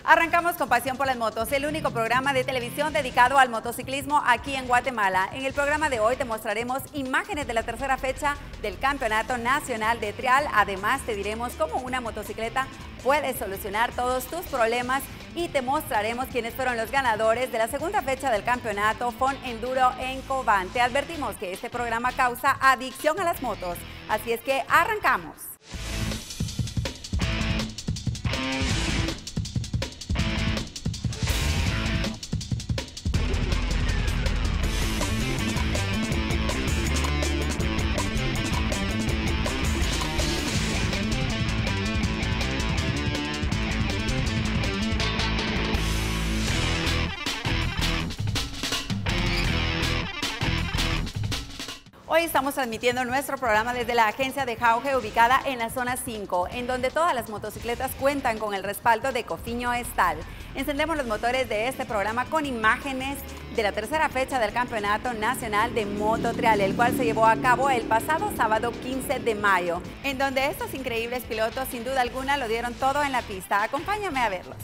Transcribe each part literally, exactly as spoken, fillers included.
Arrancamos con Pasión por las Motos, el único programa de televisión dedicado al motociclismo aquí en Guatemala. En el programa de hoy te mostraremos imágenes de la tercera fecha del Campeonato Nacional de Trial. Además te diremos cómo una motocicleta puede solucionar todos tus problemas y te mostraremos quiénes fueron los ganadores de la segunda fecha del campeonato Fon Enduro en Cobán. Te advertimos que este programa causa adicción a las motos, así es que arrancamos. Hoy estamos transmitiendo nuestro programa desde la agencia de Jauge ubicada en la zona cinco, en donde todas las motocicletas cuentan con el respaldo de Cofiño Estal. Encendemos los motores de este programa con imágenes de la tercera fecha del Campeonato Nacional de Moto Trial, el cual se llevó a cabo el pasado sábado quince de mayo, en donde estos increíbles pilotos sin duda alguna lo dieron todo en la pista. Acompáñame a verlos.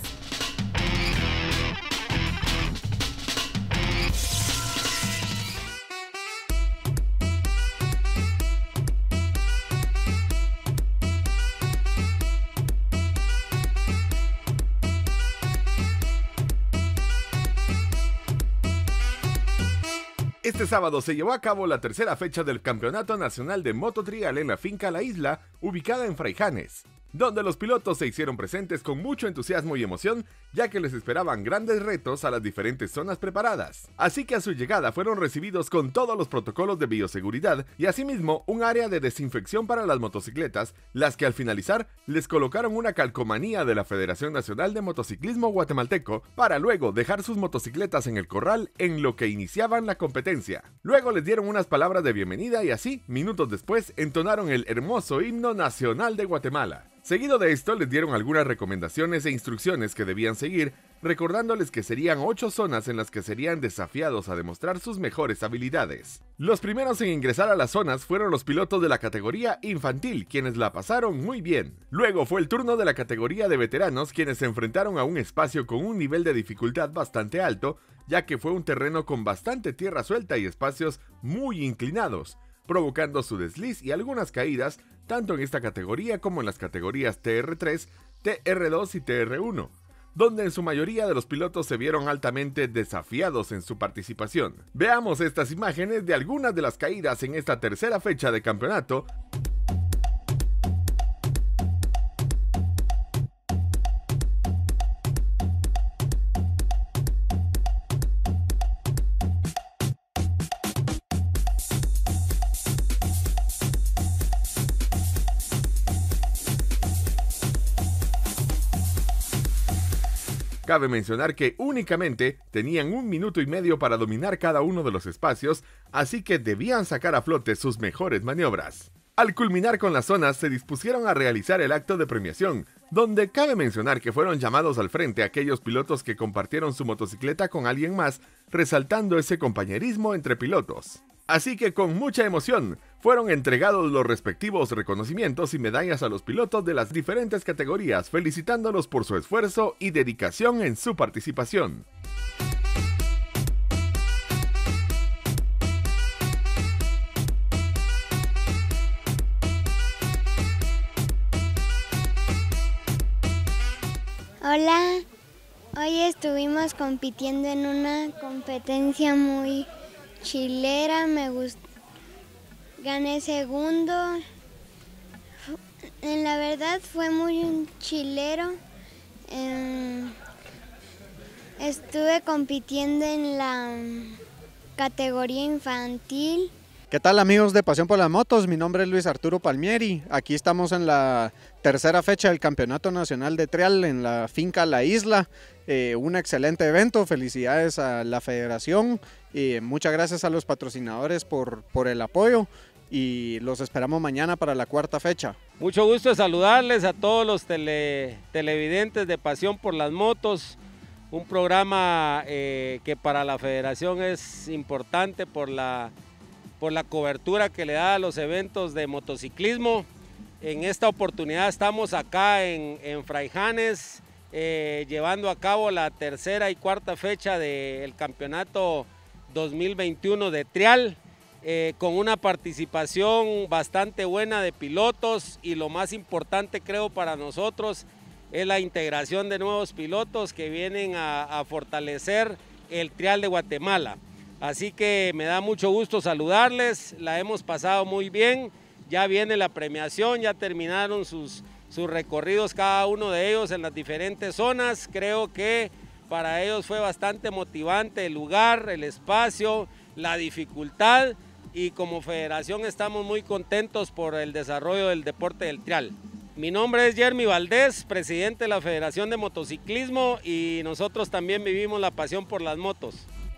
Este sábado se llevó a cabo la tercera fecha del Campeonato Nacional de Moto Trial en la finca La Isla, ubicada en Fraijanes, donde los pilotos se hicieron presentes con mucho entusiasmo y emoción, ya que les esperaban grandes retos a las diferentes zonas preparadas. Así que a su llegada fueron recibidos con todos los protocolos de bioseguridad y asimismo un área de desinfección para las motocicletas, las que al finalizar les colocaron una calcomanía de la Federación Nacional de Motociclismo Guatemalteco para luego dejar sus motocicletas en el corral en lo que iniciaban la competencia. Luego les dieron unas palabras de bienvenida y así, minutos después, entonaron el hermoso himno nacional de Guatemala. Seguido de esto, les dieron algunas recomendaciones e instrucciones que debían seguir, recordándoles que serían ocho zonas en las que serían desafiados a demostrar sus mejores habilidades. Los primeros en ingresar a las zonas fueron los pilotos de la categoría infantil, quienes la pasaron muy bien. Luego fue el turno de la categoría de veteranos, quienes se enfrentaron a un espacio con un nivel de dificultad bastante alto, ya que fue un terreno con bastante tierra suelta y espacios muy inclinados, provocando su desliz y algunas caídas, tanto en esta categoría como en las categorías T R tres, T R dos y T R uno, donde en su mayoría de los pilotos se vieron altamente desafiados en su participación. Veamos estas imágenes de algunas de las caídas en esta tercera fecha de campeonato. Cabe mencionar que únicamente tenían un minuto y medio para dominar cada uno de los espacios, así que debían sacar a flote sus mejores maniobras. Al culminar con las zonas, se dispusieron a realizar el acto de premiación, donde cabe mencionar que fueron llamados al frente aquellos pilotos que compartieron su motocicleta con alguien más, resaltando ese compañerismo entre pilotos. Así que con mucha emoción, fueron entregados los respectivos reconocimientos y medallas a los pilotos de las diferentes categorías, felicitándolos por su esfuerzo y dedicación en su participación. Hola, hoy estuvimos compitiendo en una competencia muy chilera, me gustó, gané segundo, en la verdad fue muy chilero, eh, estuve compitiendo en la categoría infantil. ¿Qué tal amigos de Pasión por las Motos? Mi nombre es Luis Arturo Palmieri, aquí estamos en la tercera fecha del Campeonato Nacional de Trial en la finca La Isla, eh, un excelente evento, felicidades a la federación, y muchas gracias a los patrocinadores por, por el apoyo y los esperamos mañana para la cuarta fecha. Mucho gusto saludarles a todos los tele, televidentes de Pasión por las Motos, un programa eh, que para la federación es importante por la por la cobertura que le da a los eventos de motociclismo. En esta oportunidad estamos acá en, en Fraijanes, eh, llevando a cabo la tercera y cuarta fecha del campeonato dos mil veintiuno de trial, eh, con una participación bastante buena de pilotos, y lo más importante creo para nosotros es la integración de nuevos pilotos que vienen a, a fortalecer el trial de Guatemala. Así que me da mucho gusto saludarles, la hemos pasado muy bien, ya viene la premiación, ya terminaron sus, sus recorridos cada uno de ellos en las diferentes zonas. Creo que para ellos fue bastante motivante el lugar, el espacio, la dificultad, y como federación estamos muy contentos por el desarrollo del deporte del trial. Mi nombre es Jeremy Valdés, presidente de la Federación de Motociclismo, y nosotros también vivimos la pasión por las motos.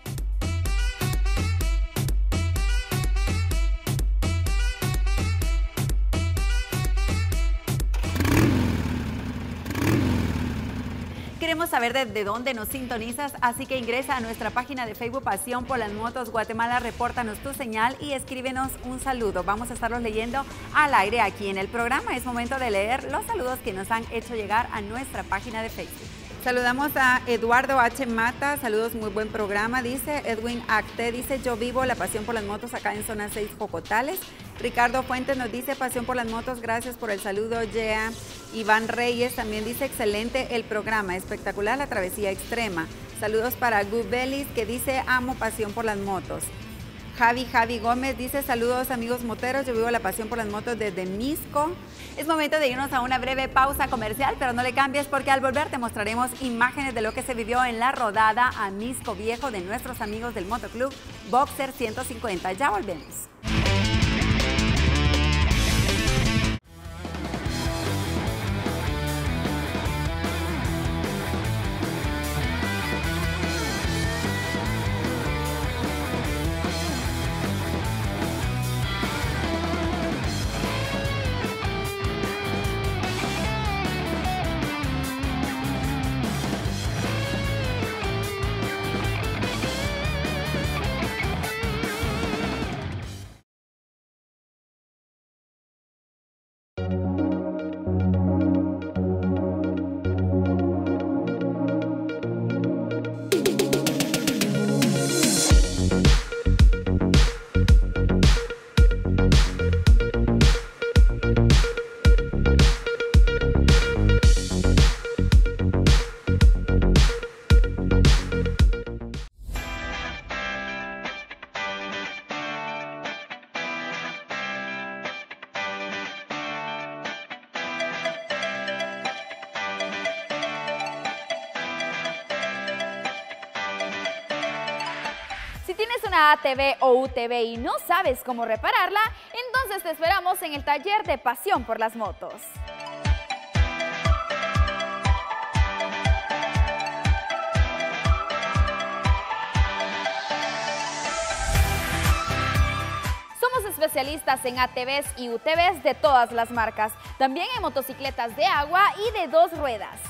Queremos saber de, de dónde nos sintonizas, así que ingresa a nuestra página de Facebook Pasión por las Motos Guatemala, repórtanos tu señal y escríbenos un saludo. Vamos a estarlos leyendo al aire aquí en el programa. Es momento de leer los saludos que nos han hecho llegar a nuestra página de Facebook. Saludamos a Eduardo H. Mata, saludos, muy buen programa, dice. Edwin Acte dice, yo vivo la pasión por las motos acá en zona seis Jocotales. Ricardo Fuentes nos dice, pasión por las motos, gracias por el saludo, yeah. Iván Reyes también dice, excelente el programa, espectacular la travesía extrema. Saludos para Gubelis, que dice, amo pasión por las motos. Javi Javi Gómez dice, saludos amigos moteros, yo vivo la pasión por las motos desde Misco. Es momento de irnos a una breve pausa comercial, pero no le cambies porque al volver te mostraremos imágenes de lo que se vivió en la rodada a Misco Viejo de nuestros amigos del Motoclub Boxer ciento cincuenta. Ya volvemos. Si tienes una A T V o U T V y no sabes cómo repararla, entonces te esperamos en el taller de Pasión por las Motos. Somos especialistas en A T Vs y U T Vs de todas las marcas, también en motocicletas de agua y de dos ruedas.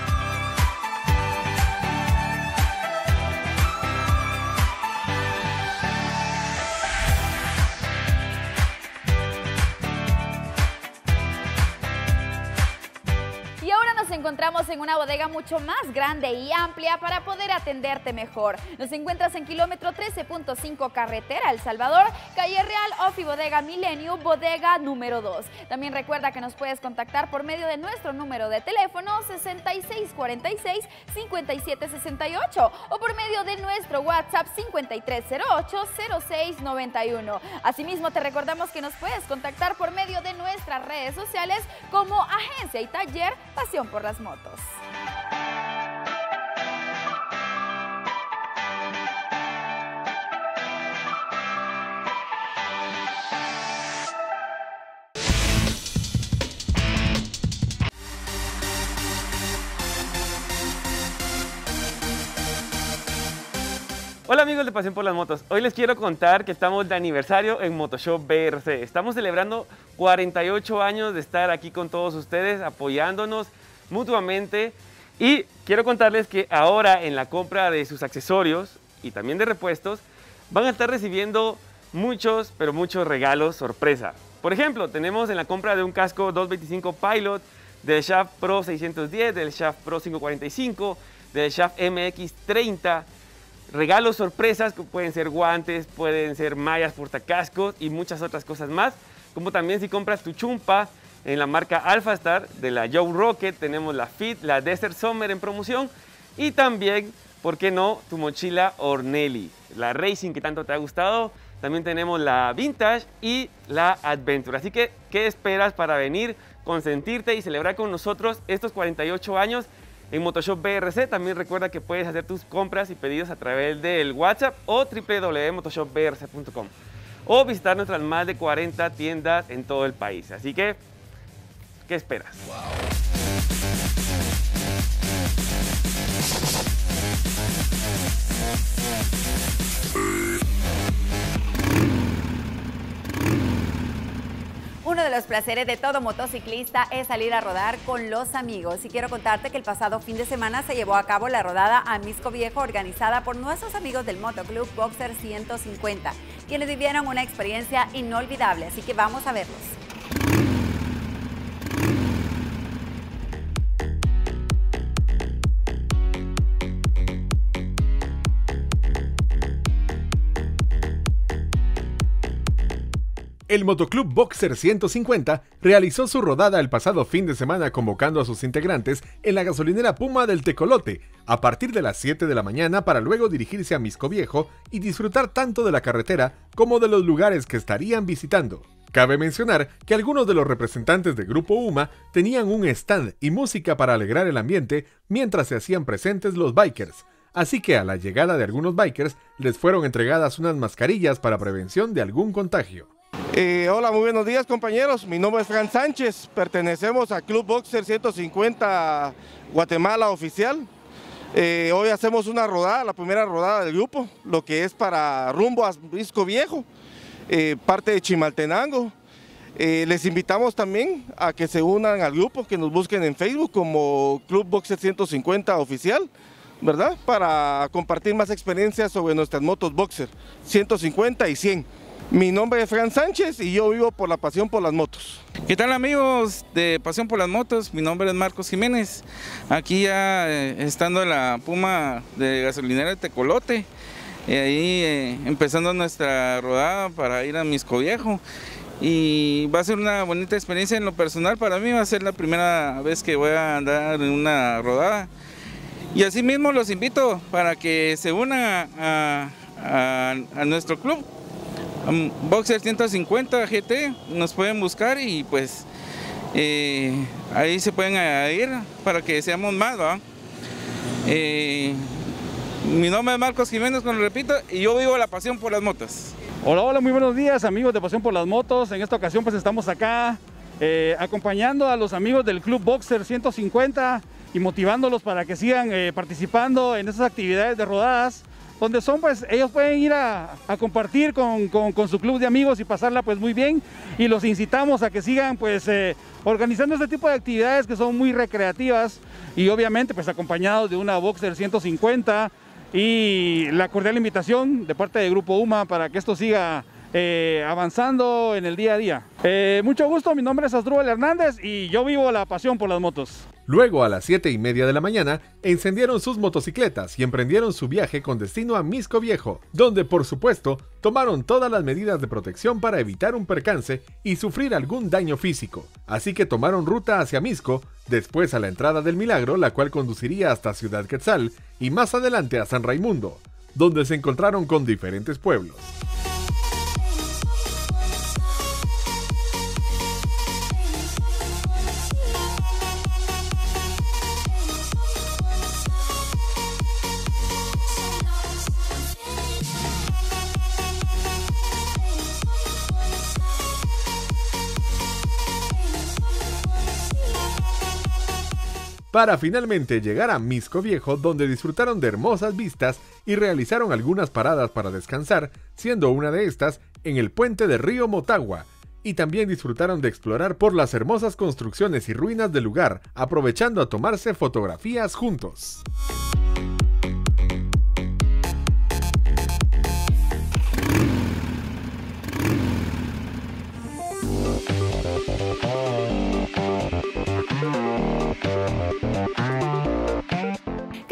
Nos encontramos en una bodega mucho más grande y amplia para poder atenderte mejor. Nos encuentras en kilómetro trece punto cinco Carretera El Salvador, calle Real, Ofi Bodega Milenio, bodega número dos. También recuerda que nos puedes contactar por medio de nuestro número de teléfono sesenta y seis cuarenta y seis, cincuenta y siete sesenta y ocho o por medio de nuestro WhatsApp cincuenta y tres cero ocho, cero seis noventa y uno. Asimismo te recordamos que nos puedes contactar por medio de nuestras redes sociales como Agencia y Taller Pasión por las Motos. Hola amigos de Pasión por las Motos, hoy les quiero contar que estamos de aniversario en Motoshop B R C. Estamos celebrando cuarenta y ocho años de estar aquí con todos ustedes, apoyándonos mutuamente, y quiero contarles que ahora en la compra de sus accesorios y también de repuestos van a estar recibiendo muchos, pero muchos regalos sorpresa. Por ejemplo, tenemos en la compra de un casco doscientos veinticinco Pilot del Shaft Pro seiscientos diez, del Shaft Pro quinientos cuarenta y cinco, del Shaft M X treinta. Regalos sorpresas que pueden ser guantes, pueden ser mallas portacascos y muchas otras cosas más. Como también si compras tu chumpa en la marca Alphastar de la Joe Rocket, tenemos la Fit, la Desert Summer en promoción y también, ¿por qué no?, tu mochila Ornelli, la Racing que tanto te ha gustado. También tenemos la Vintage y la Adventure. Así que, ¿qué esperas para venir, consentirte y celebrar con nosotros estos cuarenta y ocho años en Motoshop B R C? También recuerda que puedes hacer tus compras y pedidos a través del WhatsApp o w w w punto motoshop b r c punto com o visitar nuestras más de cuarenta tiendas en todo el país. Así que, ¿qué esperas? Uno de los placeres de todo motociclista es salir a rodar con los amigos. Y quiero contarte que el pasado fin de semana se llevó a cabo la rodada Amisco Viejo, organizada por nuestros amigos del Motoclub Boxer ciento cincuenta, quienes vivieron una experiencia inolvidable. Así que vamos a verlos. El Motoclub Boxer ciento cincuenta realizó su rodada el pasado fin de semana convocando a sus integrantes en la gasolinera Puma del Tecolote a partir de las siete de la mañana para luego dirigirse a Amisco Viejo y disfrutar tanto de la carretera como de los lugares que estarían visitando. Cabe mencionar que algunos de los representantes del Grupo UMA tenían un stand y música para alegrar el ambiente mientras se hacían presentes los bikers, así que a la llegada de algunos bikers les fueron entregadas unas mascarillas para prevención de algún contagio. Eh, hola, muy buenos días compañeros, mi nombre es Fran Sánchez, pertenecemos al Club Boxer ciento cincuenta Guatemala oficial. Eh, hoy hacemos una rodada, la primera rodada del grupo, lo que es para rumbo a Amisco Viejo, eh, parte de Chimaltenango. Eh, les invitamos también a que se unan al grupo, que nos busquen en Facebook como Club Boxer ciento cincuenta oficial, ¿verdad? Para compartir más experiencias sobre nuestras motos Boxer ciento cincuenta y cien. Mi nombre es Fran Sánchez y yo vivo por la pasión por las motos. ¿Qué tal amigos de Pasión por las Motos? Mi nombre es Marcos Jiménez, aquí ya eh, estando en la Puma de gasolinera de Tecolote, y ahí eh, empezando nuestra rodada para ir a Amisco Viejo. Y va a ser una bonita experiencia en lo personal, para mí va a ser la primera vez que voy a andar en una rodada. Y así mismo los invito para que se unan a, a, a nuestro club. Boxer ciento cincuenta G T, nos pueden buscar y pues eh, ahí se pueden ir para que seamos más, ¿va? Eh, mi nombre es Marcos Jiménez, como lo repito, y yo vivo la pasión por las motos. Hola, hola, muy buenos días amigos de Pasión por las Motos. En esta ocasión pues estamos acá eh, acompañando a los amigos del Club Boxer ciento cincuenta y motivándolos para que sigan eh, participando en esas actividades de rodadas, donde son pues ellos pueden ir a, a compartir con, con, con su club de amigos y pasarla pues muy bien, y los incitamos a que sigan pues eh, organizando este tipo de actividades que son muy recreativas y obviamente pues acompañados de una Boxer ciento cincuenta, y la cordial invitación de parte del Grupo UMA para que esto siga eh, avanzando en el día a día. Eh, mucho gusto, mi nombre es Asdrúbal Hernández y yo vivo la pasión por las motos. Luego, a las siete y media de la mañana, encendieron sus motocicletas y emprendieron su viaje con destino a Amisco Viejo, donde, por supuesto, tomaron todas las medidas de protección para evitar un percance y sufrir algún daño físico. Así que tomaron ruta hacia Amisco, después a la entrada del Milagro, la cual conduciría hasta Ciudad Quetzal, y más adelante a San Raimundo, donde se encontraron con diferentes pueblos. Para finalmente llegar a Amisco Viejo, donde disfrutaron de hermosas vistas y realizaron algunas paradas para descansar, siendo una de estas en el puente de Río Motagua, y también disfrutaron de explorar por las hermosas construcciones y ruinas del lugar, aprovechando a tomarse fotografías juntos.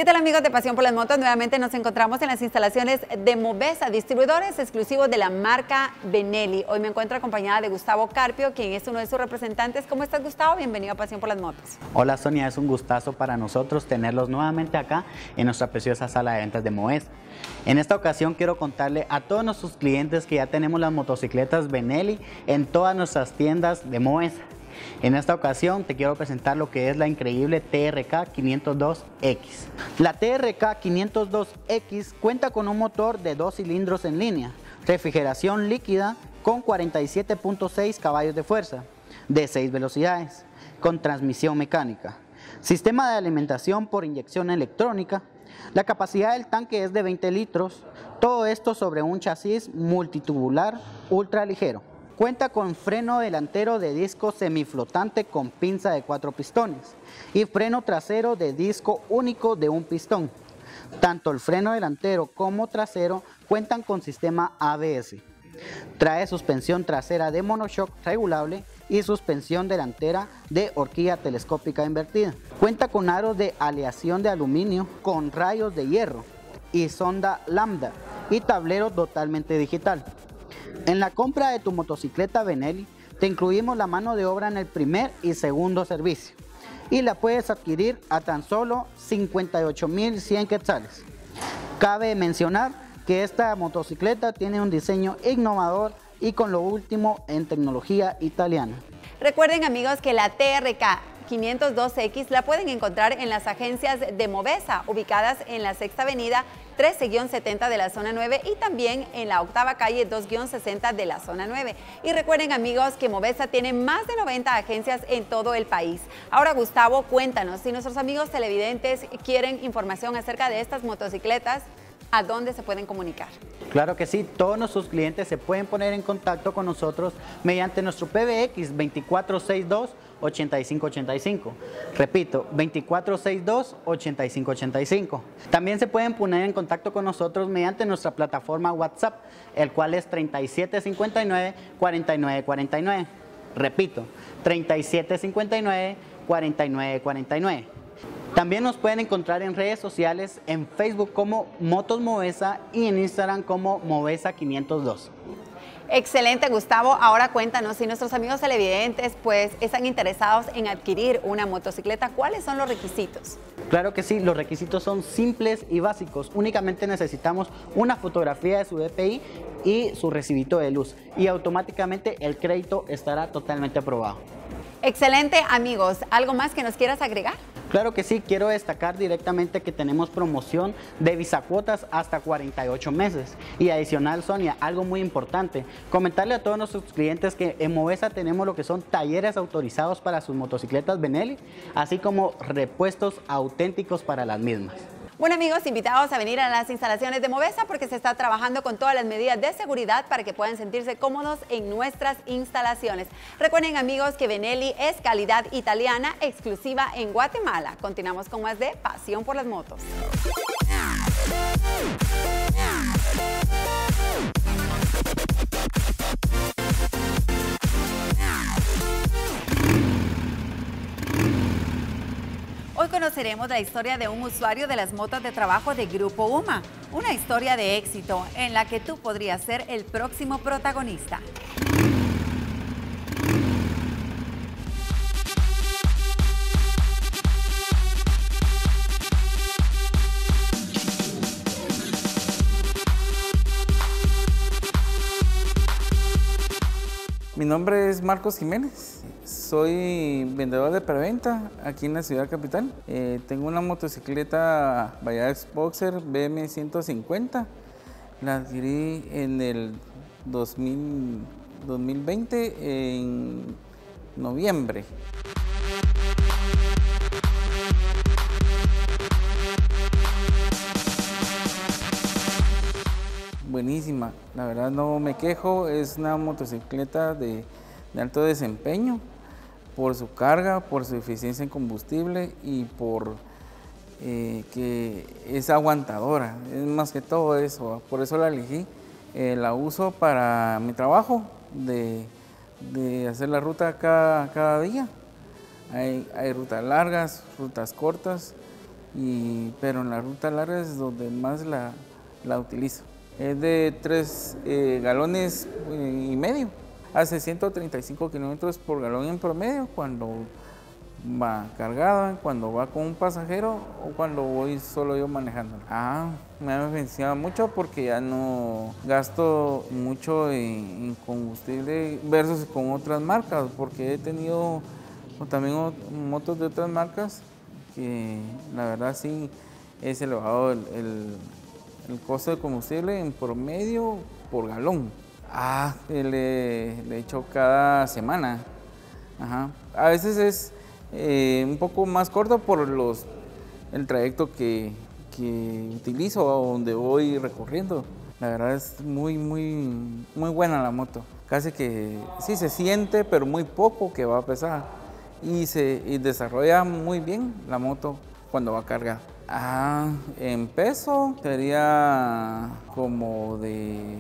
¿Qué tal, amigos de Pasión por las Motos? Nuevamente nos encontramos en las instalaciones de Movesa, distribuidores exclusivos de la marca Benelli. Hoy me encuentro acompañada de Gustavo Carpio, quien es uno de sus representantes. ¿Cómo estás, Gustavo? Bienvenido a Pasión por las Motos. Hola, Sonia, es un gustazo para nosotros tenerlos nuevamente acá en nuestra preciosa sala de ventas de Movesa. En esta ocasión quiero contarle a todos nuestros clientes que ya tenemos las motocicletas Benelli en todas nuestras tiendas de Movesa. En esta ocasión te quiero presentar lo que es la increíble T R K quinientos dos X. La T R K quinientos dos X cuenta con un motor de dos cilindros en línea, refrigeración líquida con cuarenta y siete punto seis caballos de fuerza, de seis velocidades, con transmisión mecánica, sistema de alimentación por inyección electrónica. La capacidad del tanque es de veinte litros, todo esto sobre un chasis multitubular ultra ligero. Cuenta con freno delantero de disco semiflotante con pinza de cuatro pistones y freno trasero de disco único de un pistón. Tanto el freno delantero como trasero cuentan con sistema A B S. Trae suspensión trasera de monoshock regulable y suspensión delantera de horquilla telescópica invertida. Cuenta con aros de aleación de aluminio con rayos de hierro y sonda lambda y tablero totalmente digital. En la compra de tu motocicleta Benelli te incluimos la mano de obra en el primer y segundo servicio y la puedes adquirir a tan solo cincuenta y ocho mil cien quetzales. Cabe mencionar que esta motocicleta tiene un diseño innovador y con lo último en tecnología italiana. Recuerden, amigos, que la T R K quinientos dos X la pueden encontrar en las agencias de Movesa, ubicadas en la Sexta Avenida trece setenta de la zona nueve y también en la octava calle dos sesenta de la zona nueve. Y recuerden, amigos, que Movesa tiene más de noventa agencias en todo el país. Ahora, Gustavo, cuéntanos, si nuestros amigos televidentes quieren información acerca de estas motocicletas, ¿a dónde se pueden comunicar? Claro que sí, todos nuestros clientes se pueden poner en contacto con nosotros mediante nuestro P B X veinticuatro sesenta y dos, ochenta y cinco ochenta y cinco. Repito, veinticuatro sesenta y dos, ochenta y cinco ochenta y cinco. También se pueden poner en contacto con nosotros mediante nuestra plataforma WhatsApp, el cual es treinta y siete cincuenta y nueve, cuarenta y nueve cuarenta y nueve. Repito, treinta y siete cincuenta y nueve, cuarenta y nueve cuarenta y nueve. También nos pueden encontrar en redes sociales, en Facebook como Motos Movesa y en Instagram como Movesa quinientos dos. Excelente, Gustavo. Ahora cuéntanos, si nuestros amigos televidentes pues están interesados en adquirir una motocicleta, ¿cuáles son los requisitos? Claro que sí, los requisitos son simples y básicos. Únicamente necesitamos una fotografía de su D P I y su recibito de luz y automáticamente el crédito estará totalmente aprobado. Excelente, amigos. ¿Algo más que nos quieras agregar? Claro que sí, quiero destacar directamente que tenemos promoción de visacuotas hasta cuarenta y ocho meses. Y adicional, Sonia, algo muy importante, comentarle a todos nuestros clientes que en Movesa tenemos lo que son talleres autorizados para sus motocicletas Benelli, así como repuestos auténticos para las mismas. Bueno, amigos, invitados a venir a las instalaciones de Movesa porque se está trabajando con todas las medidas de seguridad para que puedan sentirse cómodos en nuestras instalaciones. Recuerden, amigos, que Benelli es calidad italiana exclusiva en Guatemala. Continuamos con más de Pasión por las Motos. Hoy conoceremos la historia de un usuario de las motos de trabajo de Grupo UMA, una historia de éxito en la que tú podrías ser el próximo protagonista. Mi nombre es Marcos Jiménez, soy vendedor de preventa aquí en la ciudad capital. Eh, tengo una motocicleta Bayax Boxer B M ciento cincuenta, la adquirí en el dos mil veinte en noviembre. Buenísima, la verdad no me quejo, es una motocicleta de, de alto desempeño por su carga, por su eficiencia en combustible y por eh, que es aguantadora, es más que todo eso, por eso la elegí. Eh, la uso para mi trabajo de, de hacer la ruta cada, cada día. Hay, hay rutas largas, rutas cortas y, pero en la ruta larga es donde más la, la utilizo. Es de tres eh, galones eh, y medio, hace ciento treinta y cinco kilómetros por galón en promedio cuando va cargada, cuando va con un pasajero o cuando voy solo yo manejando. Ah, me ha beneficiado mucho porque ya no gasto mucho en, en combustible versus con otras marcas, porque he tenido también motos de otras marcas que la verdad sí es elevado el, el, el costo de combustible en promedio por galón. Ah, le, le echo cada semana. Ajá. A veces es eh, un poco más corto por los, el trayecto que, que utilizo o donde voy recorriendo. La verdad es muy, muy, muy buena la moto. Casi que sí se siente, pero muy poco que va a pesar. Y se y desarrolla muy bien la moto cuando va cargada. Ah, en peso sería como de,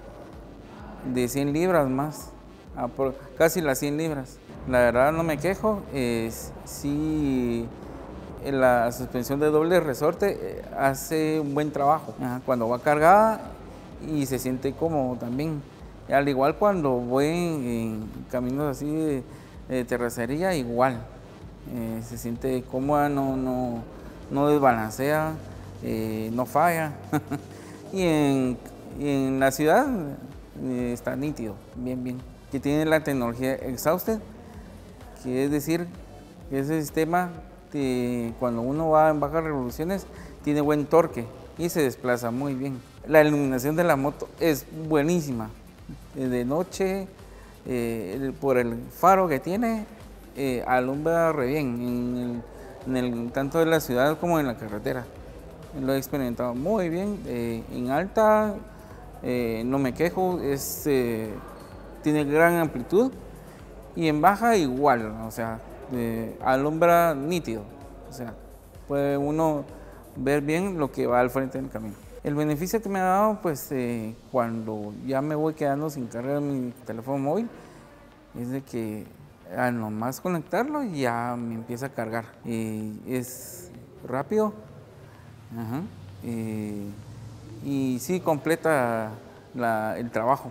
de cien libras más, ah, por, casi las cien libras. La verdad no me quejo, eh, sí la suspensión de doble resorte eh, hace un buen trabajo ah, cuando va cargada y se siente cómodo también. Al igual cuando voy en, en caminos así de, de terracería, igual, eh, se siente cómoda, no, no, no desbalancea, eh, no falla. y, en, y en la ciudad eh, está nítido, bien, bien. Que tiene la tecnología Exhausted, que es decir, que ese sistema de, cuando uno va en bajas revoluciones tiene buen torque y se desplaza muy bien. La iluminación de la moto es buenísima. De noche, eh, por el faro que tiene, eh, alumbra re bien, en el, en el, tanto en la ciudad como en la carretera. Lo he experimentado muy bien. Eh, en alta eh, no me quejo, es, eh, tiene gran amplitud, y en baja igual, o sea, eh, alumbra nítido, o sea, puede uno ver bien lo que va al frente del camino. El beneficio que me ha dado, pues eh, cuando ya me voy quedando sin carga mi teléfono móvil, es de que al nomás conectarlo ya me empieza a cargar. Y es rápido, ajá, y, y sí completa la, el trabajo.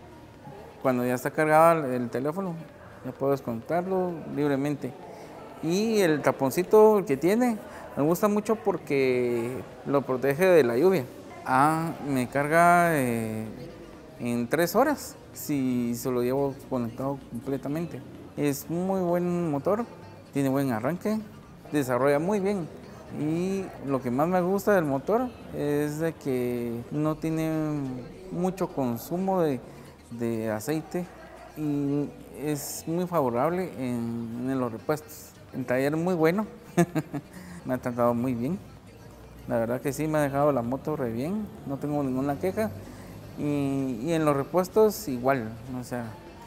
Cuando ya está cargado el teléfono, ya puedo desconectarlo libremente. Y el taponcito que tiene, me gusta mucho porque lo protege de la lluvia. Ah, me carga eh, en tres horas si se lo llevo conectado completamente. Es muy buen motor, tiene buen arranque, desarrolla muy bien. Y lo que más me gusta del motor es de que no tiene mucho consumo de, de aceite y es muy favorable en, en los repuestos. El taller muy bueno, me ha tratado muy bien. La verdad que sí, me ha dejado la moto re bien, no tengo ninguna queja. Y, y en los repuestos igual, o sea,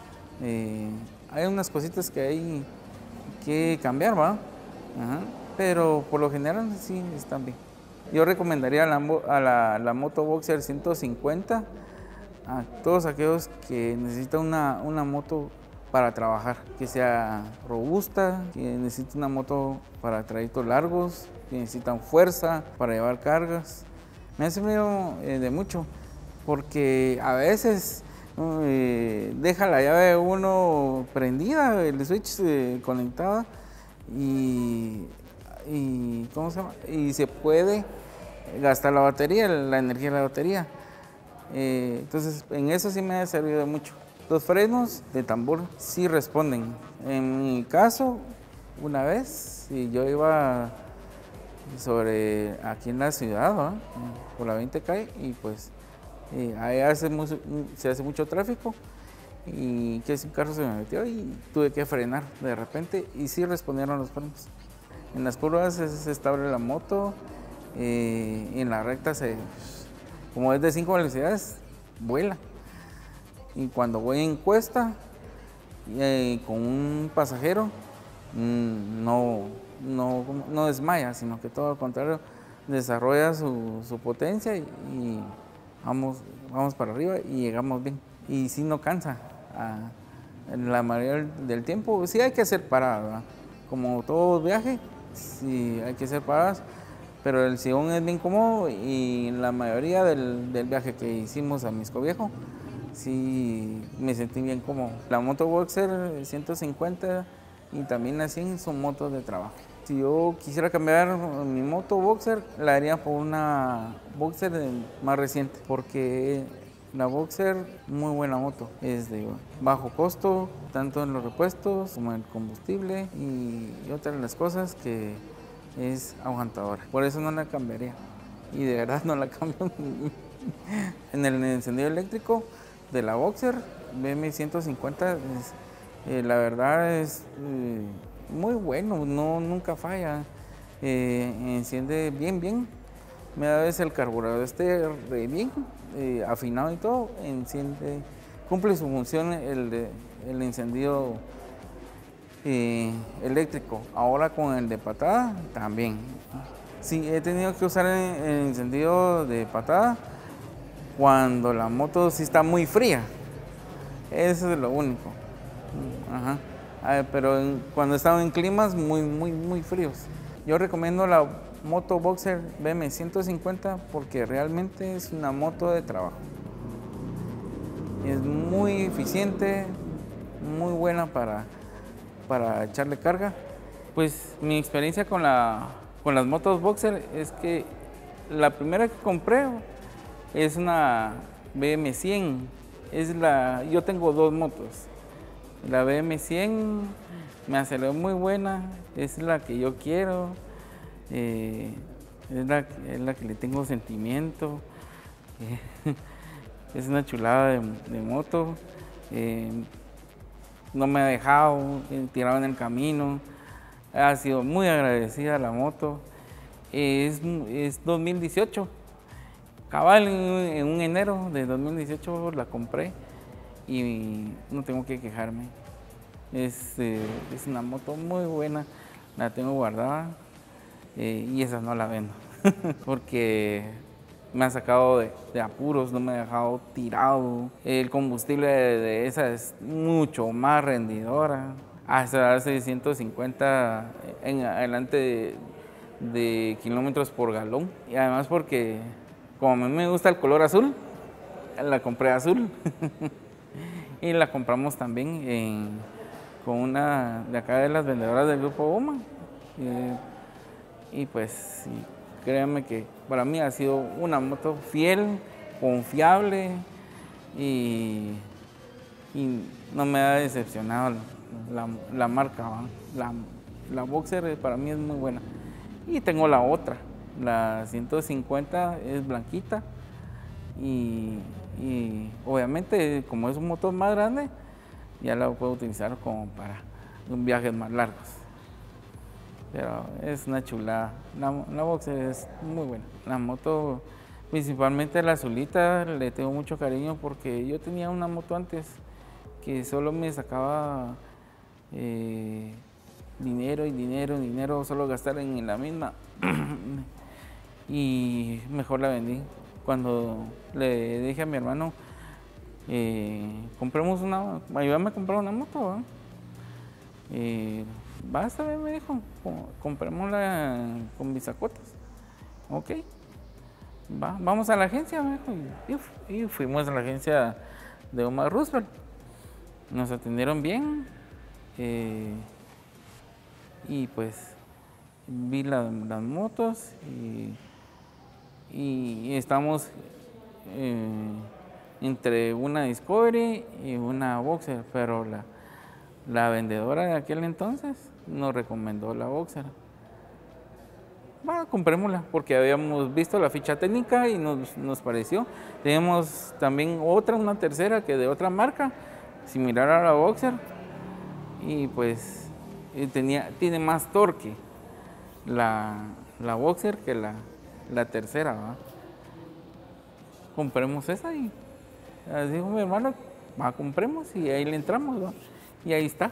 eh, hay unas cositas que hay que cambiar, ¿va? Ajá. Pero por lo general sí están bien. Yo recomendaría la, a la, la moto Boxer ciento cincuenta a todos aquellos que necesitan una, una moto para trabajar, que sea robusta, que necesite una moto para trayectos largos, que necesitan fuerza para llevar cargas. Me ha servido eh, de mucho, porque a veces eh, deja la llave uno prendida, el switch eh, conectada, y, y, ¿cómo se llama? Y se puede gastar la batería, la energía de la batería. Eh, entonces, en eso sí me ha servido de mucho. Los frenos de tambor sí responden. En mi caso, una vez, si yo iba sobre aquí en la ciudad, ¿no? por la veinte calle, y pues eh, ahí hace mucho, se hace mucho tráfico, y que un carro se me metió y tuve que frenar de repente, y sí respondieron los frenos. En las curvas es estable la moto, eh, y en la recta, se, como es de cinco velocidades, vuela. Y cuando voy en cuesta eh, con un pasajero, mmm, no, no, no desmaya, sino que todo al contrario, desarrolla su, su potencia y, y vamos, vamos para arriba y llegamos bien. Y sí no cansa. A, en la mayoría del tiempo sí hay que hacer paradas, ¿verdad? Como todo viaje, sí hay que hacer paradas, pero el sillón es bien cómodo y la mayoría del, del viaje que hicimos a Misco Viejo, sí me sentí bien cómodo. La moto Boxer ciento cincuenta y también la cien son motos de trabajo. Si yo quisiera cambiar mi moto Boxer, la haría por una Boxer más reciente, porque la Boxer, muy buena moto, es de bajo costo, tanto en los repuestos como en el combustible y otras de las cosas que es aguantadora. Por eso no la cambiaría y de verdad no la cambio. En el encendido eléctrico de la Boxer B M ciento cincuenta, es, eh, la verdad es eh, muy bueno, no, nunca falla, eh, enciende bien, bien. Me da vez el carburador esté re bien, eh, afinado y todo, enciende, cumple su función el, de, el encendido eh, eléctrico. Ahora con el de patada también. Sí, he tenido que usar el, el encendido de patada cuando la moto sí está muy fría. Eso es lo único. Ajá. Ah, pero en, cuando estaba en climas muy, muy, muy fríos. Yo recomiendo la moto Boxer B M ciento cincuenta porque realmente es una moto de trabajo. Es muy eficiente, muy buena para, para echarle carga. Pues mi experiencia con, la, con las motos Boxer es que la primera que compré es una B M cien. Es la, yo tengo dos motos. La B M cien me salió muy buena, es la que yo quiero. Eh, es, la, es la que le tengo sentimiento, eh, es una chulada de, de moto, eh, no me ha dejado eh, tirado en el camino, ha sido muy agradecida la moto, eh, es, es dos mil dieciocho, cabal en, en un enero de dos mil dieciocho la compré y no tengo que quejarme, es, eh, es una moto muy buena, la tengo guardada. Eh, y esa no la vendo porque me ha sacado de, de apuros, no me ha dejado tirado. El combustible de, de esa es mucho más rendidora, hasta dar seiscientos cincuenta en adelante de, de kilómetros por galón. Y además porque como a mí me gusta el color azul, la compré azul y la compramos también en, con una de acá de las vendedoras del grupo Oma. Eh, Y pues sí, créanme que para mí ha sido una moto fiel, confiable y, y no me ha decepcionado la, la marca. La, la Boxer para mí es muy buena. Y tengo la otra, la ciento cincuenta, es blanquita y, y obviamente como es un motor más grande ya la puedo utilizar como para viajes más largos. Pero es una chulada, la, la Boxer es muy buena. La moto, principalmente la azulita, le tengo mucho cariño porque yo tenía una moto antes que solo me sacaba eh, dinero y dinero y dinero, solo gastar en la misma y mejor la vendí. Cuando le dije a mi hermano, eh, compremos una, ayúdame a comprar una moto, ¿eh? Basta, me dijo, comprémosla con bisacotas. Ok, va, vamos a la agencia, me dijo. Y, y fuimos a la agencia de Omar Roosevelt. Nos atendieron bien. Eh, y pues vi la, las motos y, y estamos eh, entre una Discovery y una Boxer, pero la, la vendedora de aquel entonces nos recomendó la Boxer. Bueno, comprémosla porque habíamos visto la ficha técnica y nos, nos pareció. Teníamos también otra, una tercera que de otra marca, similar a la Boxer, y pues tenía, tiene más torque la, la Boxer que la, la tercera, ¿va? Compremos esa y así dijo mi hermano, va, compremos y ahí le entramos, ¿va? Y ahí está.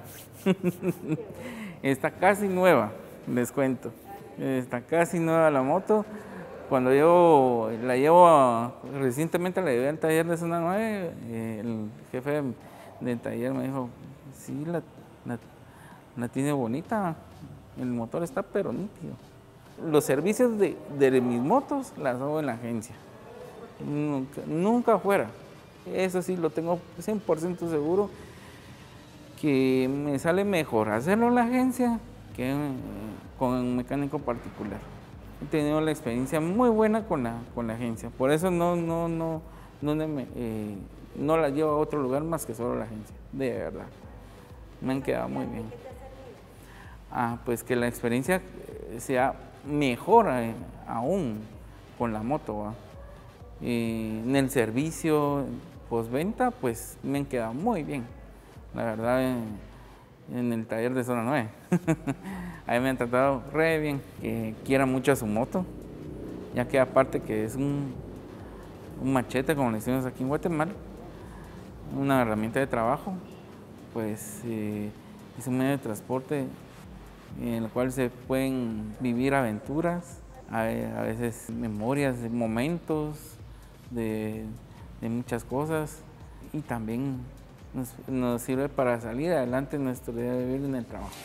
Está casi nueva, les cuento. Está casi nueva la moto. Cuando yo la llevo, a, recientemente la llevé al taller de Zona nueve, eh, el jefe del taller me dijo, sí, la, la, la tiene bonita, el motor está pero nítido. los servicios de, de mis motos las hago en la agencia, nunca, nunca fuera. Eso sí, lo tengo cien por ciento seguro que me sale mejor hacerlo en la agencia que eh, con un mecánico particular. He tenido la experiencia muy buena con la, con la agencia, por eso no, no, no, no, me, eh, no la llevo a otro lugar más que solo la agencia, de verdad. Me han quedado muy bien. Ah, pues que la experiencia sea mejor eh, aún con la moto. Eh, en el servicio postventa, pues me han quedado muy bien. La verdad, eh, en el taller de zona nueve. Ahí me han tratado re bien. Que quiera mucho a su moto, ya que aparte que es un, un machete, como le decimos aquí en Guatemala, una herramienta de trabajo, pues eh, es un medio de transporte en el cual se pueden vivir aventuras, a, a veces memorias, momentos de, de muchas cosas, y también nos, nos sirve para salir adelante en nuestro día de vivir en el trabajo.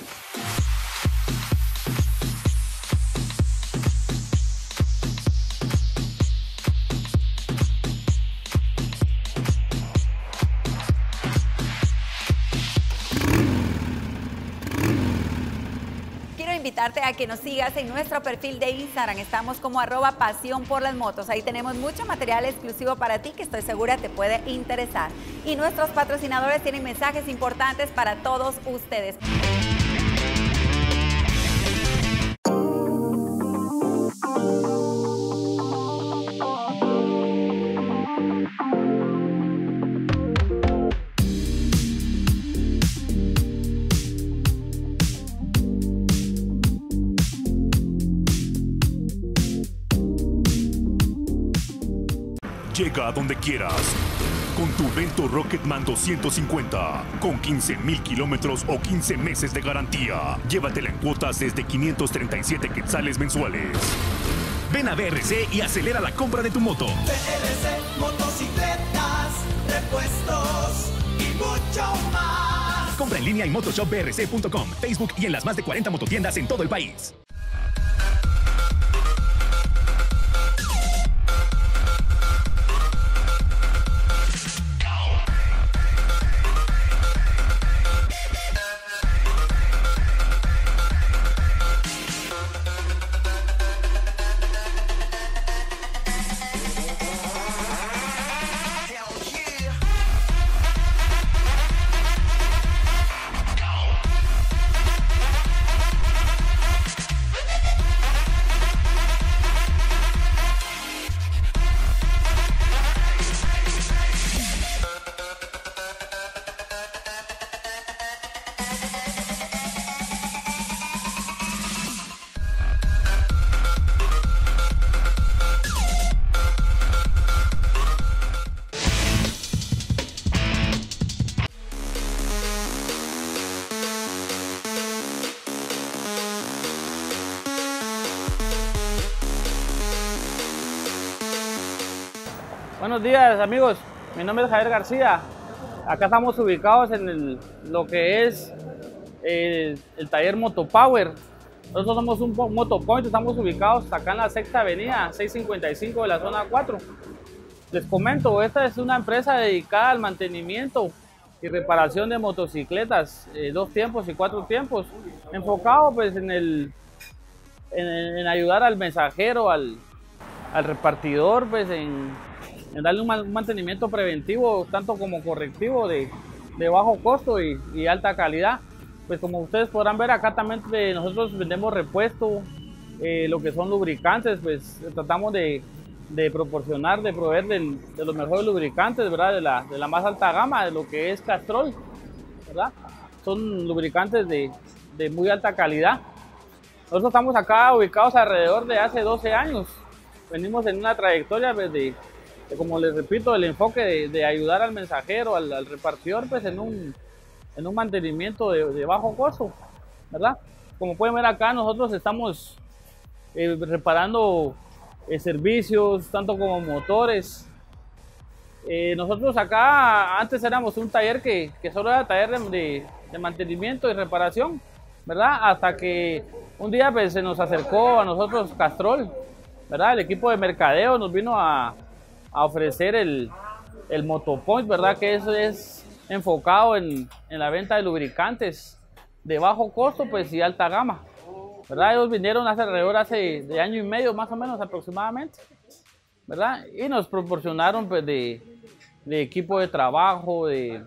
Invitarte a que nos sigas en nuestro perfil de Instagram. Estamos como arroba pasión por las motos. Ahí tenemos mucho material exclusivo para ti que estoy segura te puede interesar. Y nuestros patrocinadores tienen mensajes importantes para todos ustedes. Llega a donde quieras con tu Vento Rocketman doscientos cincuenta con quince mil kilómetros o quince meses de garantía. Llévatela en cuotas desde quinientos treinta y siete quetzales mensuales. Ven a B R C y acelera la compra de tu moto. B R C, motocicletas, repuestos y mucho más. Compra en línea en motoshop b r c punto com, Facebook y en las más de cuarenta mototiendas en todo el país. Buenos días amigos, mi nombre es Javier García. Acá estamos ubicados en el, lo que es eh, el taller Motopower. Nosotros somos un Motopoint, estamos ubicados acá en la sexta avenida, seiscientos cincuenta y cinco de la zona cuatro. Les comento, esta es una empresa dedicada al mantenimiento y reparación de motocicletas, eh, dos tiempos y cuatro tiempos, enfocado pues en, el, en, en ayudar al mensajero, al, al repartidor, pues en, en darle un mantenimiento preventivo, tanto como correctivo, de, de bajo costo y, y alta calidad. Pues como ustedes podrán ver, acá también eh, nosotros vendemos repuesto, eh, lo que son lubricantes, pues tratamos de, de proporcionar, de proveer del, de los mejores lubricantes, ¿verdad? De la, de la más alta gama, de lo que es Castrol, ¿verdad? Son lubricantes de, de muy alta calidad. Nosotros estamos acá ubicados alrededor de hace doce años. Venimos en una trayectoria pues, de, de, como les repito, el enfoque de, de ayudar al mensajero, al, al repartidor, pues en un, en un mantenimiento de, de bajo costo, ¿verdad? Como pueden ver acá, nosotros estamos eh, reparando eh, servicios, tanto como motores. Eh, nosotros acá antes éramos un taller que, que solo era taller de, de, de mantenimiento y reparación, ¿verdad? Hasta que un día pues se nos acercó a nosotros Castrol, ¿verdad? El equipo de mercadeo nos vino a, a ofrecer el, el Motopoint, ¿verdad? Que eso es enfocado en, en la venta de lubricantes de bajo costo pues y alta gama, ¿verdad? Ellos vinieron hace alrededor hace de año y medio más o menos aproximadamente, ¿verdad? Y nos proporcionaron pues de, de equipo de trabajo, de,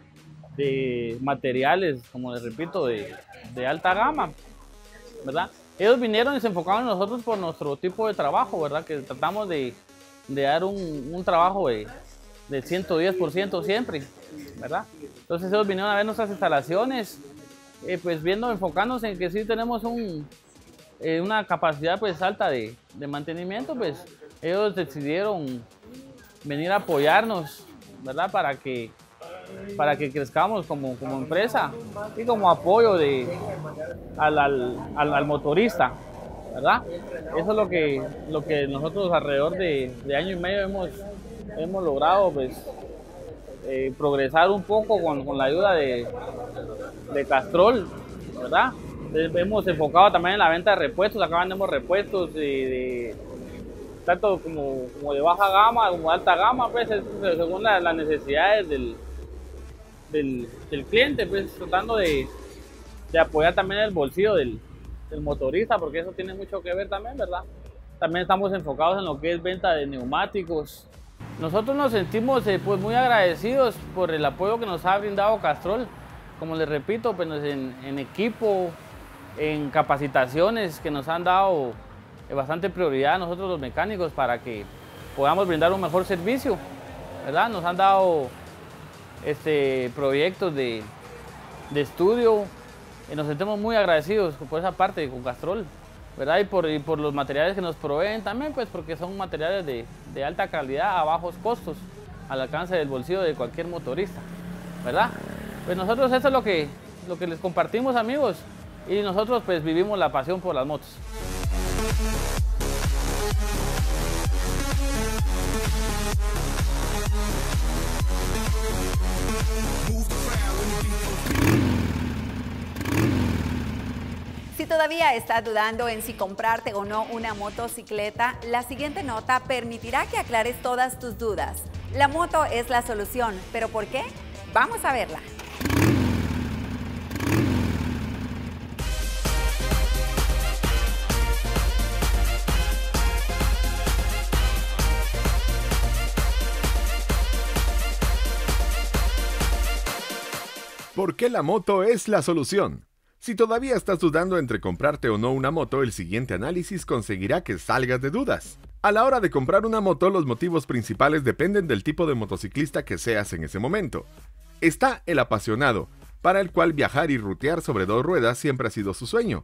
de materiales, como les repito, de, de alta gama, ¿verdad? Ellos vinieron y se enfocaron en nosotros por nuestro tipo de trabajo, ¿verdad? Que tratamos de, de dar un, un trabajo de, de ciento diez por ciento siempre, ¿verdad? Entonces ellos vinieron a ver nuestras instalaciones, eh, pues viendo, enfocándose en que sí tenemos un, eh, una capacidad pues alta de, de mantenimiento, pues ellos decidieron venir a apoyarnos, ¿verdad? Para que para que crezcamos como, como empresa y como apoyo de, al, al, al, al motorista, ¿verdad? Eso es lo que, lo que nosotros alrededor de, de año y medio hemos, hemos logrado, pues, eh, progresar un poco con, con la ayuda de, de Castrol, ¿verdad? Hemos enfocado también en la venta de repuestos, acá vendemos repuestos de, de tanto como, como de baja gama como de alta gama, pues, según la, las necesidades del Del, del cliente, pues tratando de, de apoyar también el bolsillo del, del motorista, porque eso tiene mucho que ver también, ¿verdad? También estamos enfocados en lo que es venta de neumáticos. Nosotros nos sentimos eh, pues muy agradecidos por el apoyo que nos ha brindado Castrol, como les repito, pues en, en equipo, en capacitaciones que nos han dado eh, bastante prioridad a nosotros los mecánicos para que podamos brindar un mejor servicio, ¿verdad? Nos han dado Este, proyectos de, de estudio y nos sentimos muy agradecidos por esa parte con Castrol, ¿verdad? Y por, y por los materiales que nos proveen también, pues porque son materiales de, de alta calidad a bajos costos, al alcance del bolsillo de cualquier motorista, ¿verdad? Pues nosotros eso es lo que, lo que les compartimos, amigos, y nosotros pues vivimos la pasión por las motos. Si todavía estás dudando en si comprarte o no una motocicleta, la siguiente nota permitirá que aclares todas tus dudas. La moto es la solución, ¿pero por qué? Vamos a verla. ¿Por qué la moto es la solución? Si todavía estás dudando entre comprarte o no una moto, el siguiente análisis conseguirá que salgas de dudas. A la hora de comprar una moto, los motivos principales dependen del tipo de motociclista que seas en ese momento. Está el apasionado, para el cual viajar y rutear sobre dos ruedas siempre ha sido su sueño.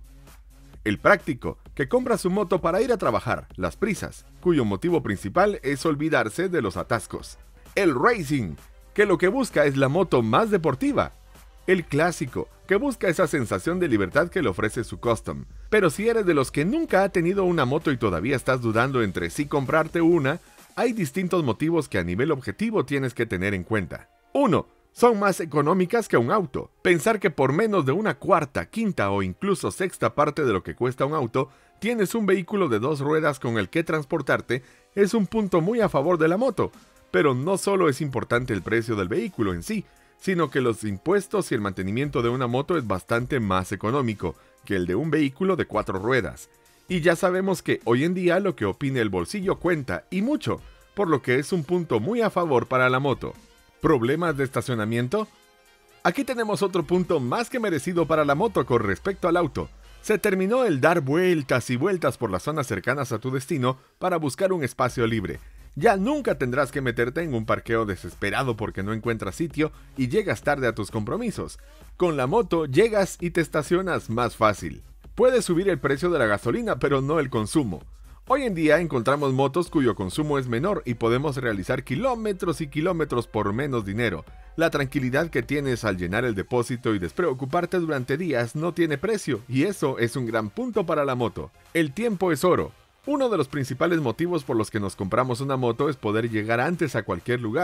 El práctico, que compra su moto para ir a trabajar, las prisas, cuyo motivo principal es olvidarse de los atascos. El racing, que lo que busca es la moto más deportiva. El clásico, que busca esa sensación de libertad que le ofrece su custom. Pero si eres de los que nunca ha tenido una moto y todavía estás dudando entre si comprarte una, hay distintos motivos que a nivel objetivo tienes que tener en cuenta. uno. Son más económicas que un auto. Pensar que por menos de una cuarta, quinta o incluso sexta parte de lo que cuesta un auto, tienes un vehículo de dos ruedas con el que transportarte es un punto muy a favor de la moto. Pero no solo es importante el precio del vehículo en sí, sino que los impuestos y el mantenimiento de una moto es bastante más económico que el de un vehículo de cuatro ruedas. Y ya sabemos que hoy en día lo que opine el bolsillo cuenta, y mucho, por lo que es un punto muy a favor para la moto. ¿Problemas de estacionamiento? Aquí tenemos otro punto más que merecido para la moto con respecto al auto. Se terminó el dar vueltas y vueltas por las zonas cercanas a tu destino para buscar un espacio libre. Ya nunca tendrás que meterte en un parqueo desesperado porque no encuentras sitio y llegas tarde a tus compromisos. Con la moto llegas y te estacionas más fácil. Puedes subir el precio de la gasolina, pero no el consumo. Hoy en día encontramos motos cuyo consumo es menor y podemos realizar kilómetros y kilómetros por menos dinero. La tranquilidad que tienes al llenar el depósito y despreocuparte durante días no tiene precio, y eso es un gran punto para la moto. El tiempo es oro. Uno de los principales motivos por los que nos compramos una moto es poder llegar antes a cualquier lugar.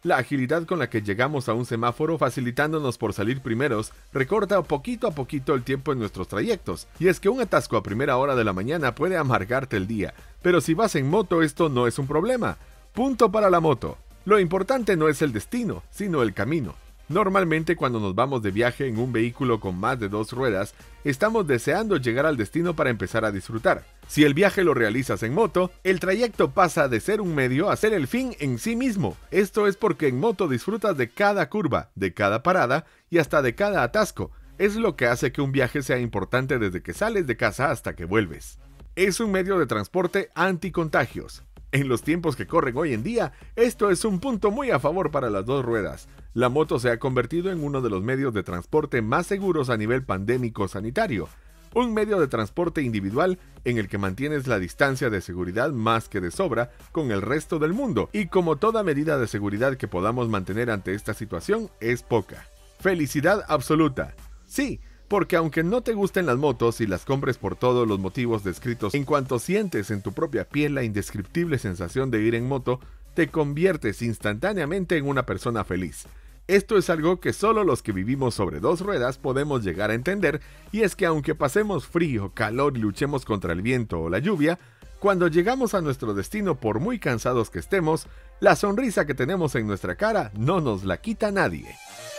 La agilidad con la que llegamos a un semáforo facilitándonos por salir primeros recorta poquito a poquito el tiempo en nuestros trayectos, y es que un atasco a primera hora de la mañana puede amargarte el día, pero si vas en moto esto no es un problema. Punto para la moto. Lo importante no es el destino, sino el camino. Normalmente cuando nos vamos de viaje en un vehículo con más de dos ruedas, estamos deseando llegar al destino para empezar a disfrutar. Si el viaje lo realizas en moto, el trayecto pasa de ser un medio a ser el fin en sí mismo. Esto es porque en moto disfrutas de cada curva, de cada parada y hasta de cada atasco. Es lo que hace que un viaje sea importante desde que sales de casa hasta que vuelves. Es un medio de transporte anticontagios. En los tiempos que corren hoy en día, esto es un punto muy a favor para las dos ruedas. La moto se ha convertido en uno de los medios de transporte más seguros a nivel pandémico sanitario. Un medio de transporte individual en el que mantienes la distancia de seguridad más que de sobra con el resto del mundo, y como toda medida de seguridad que podamos mantener ante esta situación es poca. Felicidad absoluta. Sí, porque aunque no te gusten las motos y las compres por todos los motivos descritos, en cuanto sientes en tu propia piel la indescriptible sensación de ir en moto, te conviertes instantáneamente en una persona feliz. Esto es algo que solo los que vivimos sobre dos ruedas podemos llegar a entender, y es que aunque pasemos frío, calor y luchemos contra el viento o la lluvia, cuando llegamos a nuestro destino, por muy cansados que estemos, la sonrisa que tenemos en nuestra cara no nos la quita nadie.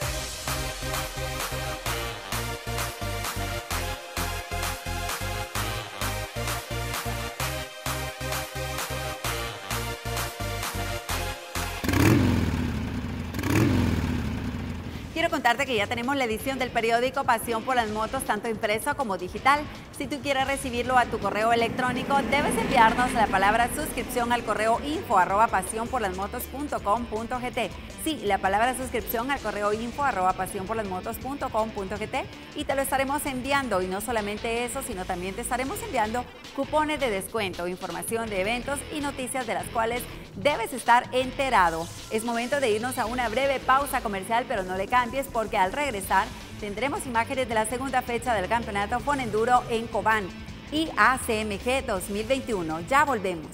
Quiero contarte que ya tenemos la edición del periódico Pasión por las Motos, tanto impreso como digital. Si tú quieres recibirlo a tu correo electrónico, debes enviarnos la palabra suscripción al correo info arroba pasión por las motos punto com punto gt. Sí, la palabra suscripción al correo info arroba pasión por las motos punto com punto gt, y te lo estaremos enviando. Y no solamente eso, sino también te estaremos enviando cupones de descuento, información de eventos y noticias de las cuales debes estar enterado. Es momento de irnos a una breve pausa comercial, pero no le cambies, porque al regresar tendremos imágenes de la segunda fecha del campeonato Fonenduro en Cobán y A C M G dos mil veintiuno. Ya volvemos.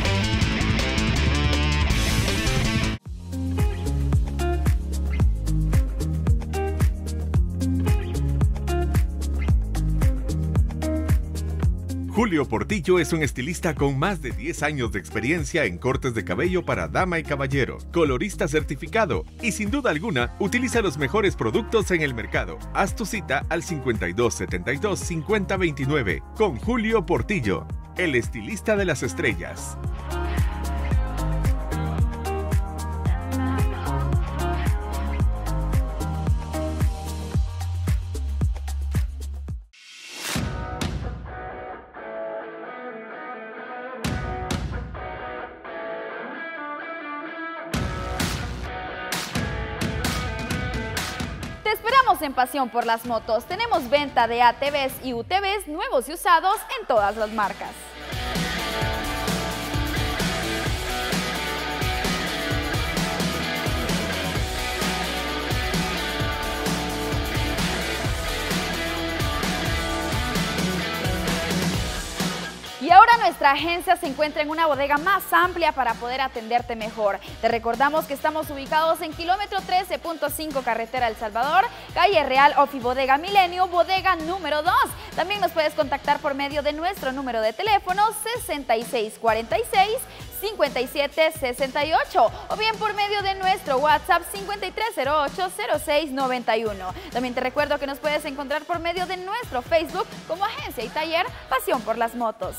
Julio Portillo es un estilista con más de diez años de experiencia en cortes de cabello para dama y caballero, colorista certificado y sin duda alguna utiliza los mejores productos en el mercado. Haz tu cita al cincuenta y dos setenta y dos cincuenta veintinueve con Julio Portillo, el estilista de las estrellas. Te esperamos en Pasión por las Motos. Tenemos venta de A T Vs y U T Vs nuevos y usados en todas las marcas. Y ahora nuestra agencia se encuentra en una bodega más amplia para poder atenderte mejor. Te recordamos que estamos ubicados en kilómetro trece punto cinco Carretera El Salvador, calle Real Ofi Bodega Milenio, bodega número dos. También nos puedes contactar por medio de nuestro número de teléfono sesenta y seis cuarenta y seis cincuenta y siete sesenta y ocho o bien por medio de nuestro WhatsApp cincuenta y tres cero ocho cero seis noventa y uno. También te recuerdo que nos puedes encontrar por medio de nuestro Facebook como Agencia y Taller Pasión por las Motos.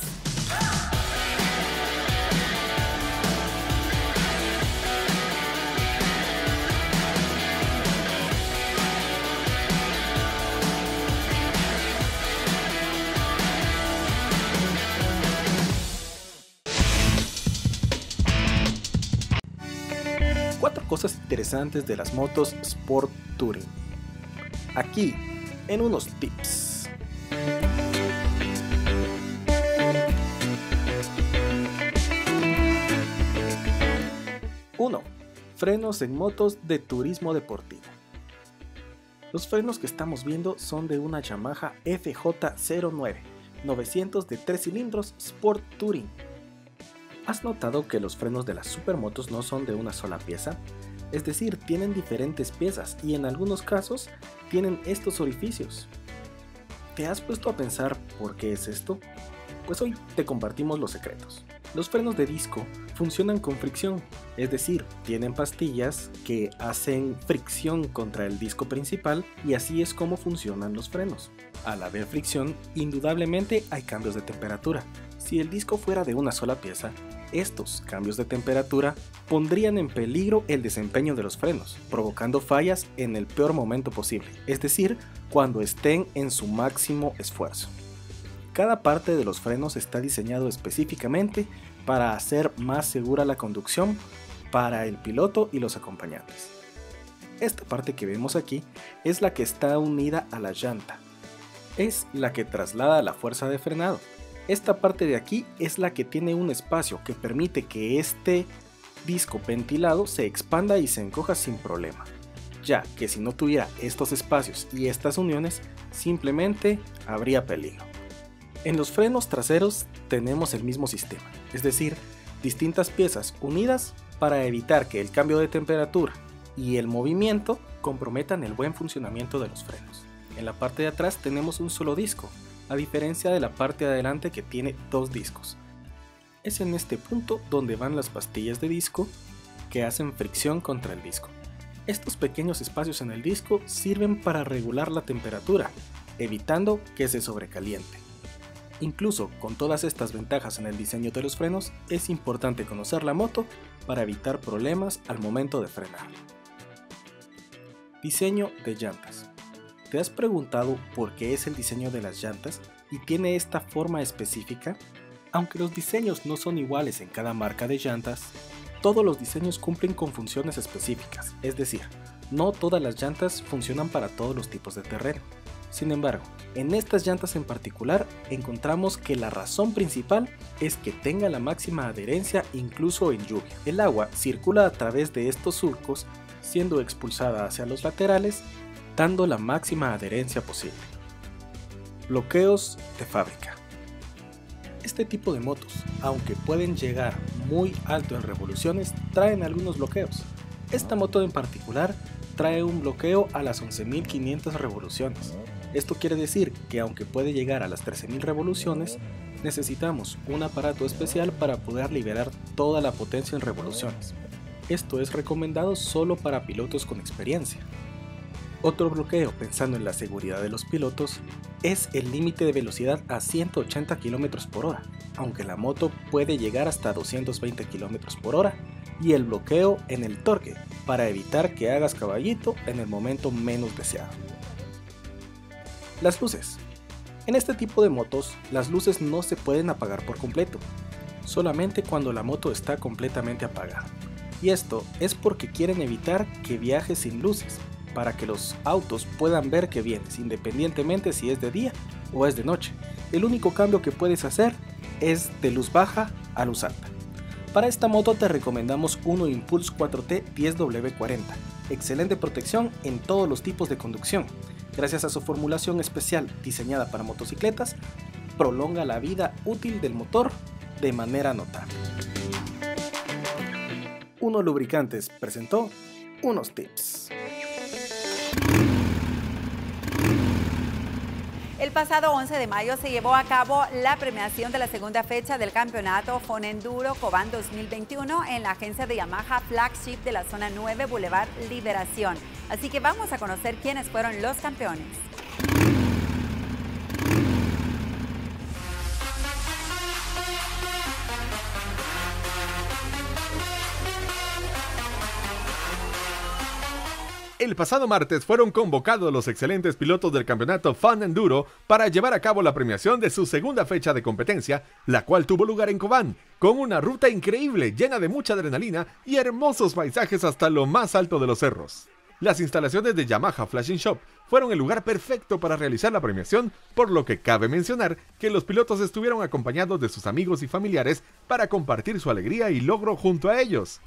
Cuatro cosas interesantes de las motos Sport Touring. Aquí, en unos tips. uno. Frenos en motos de turismo deportivo. Los frenos que estamos viendo son de una Yamaha F J cero nueve novecientos de tres cilindros Sport Touring. ¿Has notado que los frenos de las supermotos no son de una sola pieza? es decir, tienen diferentes piezas y en algunos casos tienen estos orificios. ¿Te has puesto a pensar por qué es esto? Pues hoy te compartimos los secretos. Los frenos de disco funcionan con fricción, es decir, tienen pastillas que hacen fricción contra el disco principal y así es como funcionan los frenos. Al haber fricción, indudablemente hay cambios de temperatura. Si el disco fuera de una sola pieza, estos cambios de temperatura pondrían en peligro el desempeño de los frenos, provocando fallas en el peor momento posible, es decir, cuando estén en su máximo esfuerzo. Cada parte de los frenos está diseñado específicamente para hacer más segura la conducción para el piloto y los acompañantes. Esta parte que vemos aquí es la que está unida a la llanta. Es la que traslada la fuerza de frenado. Esta parte de aquí es la que tiene un espacio que permite que este disco ventilado se expanda y se encoja sin problema, ya que si no tuviera estos espacios y estas uniones, simplemente habría peligro. En los frenos traseros tenemos el mismo sistema, es decir, distintas piezas unidas para evitar que el cambio de temperatura y el movimiento comprometan el buen funcionamiento de los frenos. En la parte de atrás tenemos un solo disco, a diferencia de la parte de adelante que tiene dos discos. Es en este punto donde van las pastillas de disco que hacen fricción contra el disco. Estos pequeños espacios en el disco sirven para regular la temperatura, evitando que se sobrecaliente. Incluso con todas estas ventajas en el diseño de los frenos, es importante conocer la moto para evitar problemas al momento de frenar. Diseño de llantas. ¿Te has preguntado por qué es el diseño de las llantas y tiene esta forma específica? Aunque los diseños no son iguales en cada marca de llantas, todos los diseños cumplen con funciones específicas, es decir, no todas las llantas funcionan para todos los tipos de terreno. Sin embargo, en estas llantas en particular encontramos que la razón principal es que tenga la máxima adherencia incluso en lluvia. El agua circula a través de estos surcos, siendo expulsada hacia los laterales, dando la máxima adherencia posible. Bloqueos de fábrica. Este tipo de motos, aunque pueden llegar muy alto en revoluciones, traen algunos bloqueos. Esta moto en particular trae un bloqueo a las once mil quinientas revoluciones. Esto quiere decir que aunque puede llegar a las trece mil revoluciones, necesitamos un aparato especial para poder liberar toda la potencia en revoluciones. Esto es recomendado solo para pilotos con experiencia. Otro bloqueo, pensando en la seguridad de los pilotos, es el límite de velocidad a ciento ochenta kilómetros por hora, aunque la moto puede llegar hasta doscientos veinte kilómetros por hora, y el bloqueo en el torque, para evitar que hagas caballito en el momento menos deseado. Las luces. En este tipo de motos, las luces no se pueden apagar por completo, solamente cuando la moto está completamente apagada. Y esto es porque quieren evitar que viajes sin luces, para que los autos puedan ver que vienes, independientemente si es de día o es de noche. El único cambio que puedes hacer es de luz baja a luz alta. Para esta moto te recomendamos uno Impulse cuatro T diez W cuarenta, excelente protección en todos los tipos de conducción. Gracias a su formulación especial diseñada para motocicletas, prolonga la vida útil del motor de manera notable. Uno Lubricantes presentó unos tips. El pasado once de mayo se llevó a cabo la premiación de la segunda fecha del campeonato Fonenduro Cobán dos mil veintiuno en la agencia de Yamaha Flagship de la zona nueve Boulevard Liberación. Así que vamos a conocer quiénes fueron los campeones. El pasado martes fueron convocados los excelentes pilotos del campeonato Fonenduro para llevar a cabo la premiación de su segunda fecha de competencia, la cual tuvo lugar en Cobán, con una ruta increíble llena de mucha adrenalina y hermosos paisajes hasta lo más alto de los cerros. Las instalaciones de Yamaha Flashing Shop fueron el lugar perfecto para realizar la premiación, por lo que cabe mencionar que los pilotos estuvieron acompañados de sus amigos y familiares para compartir su alegría y logro junto a ellos.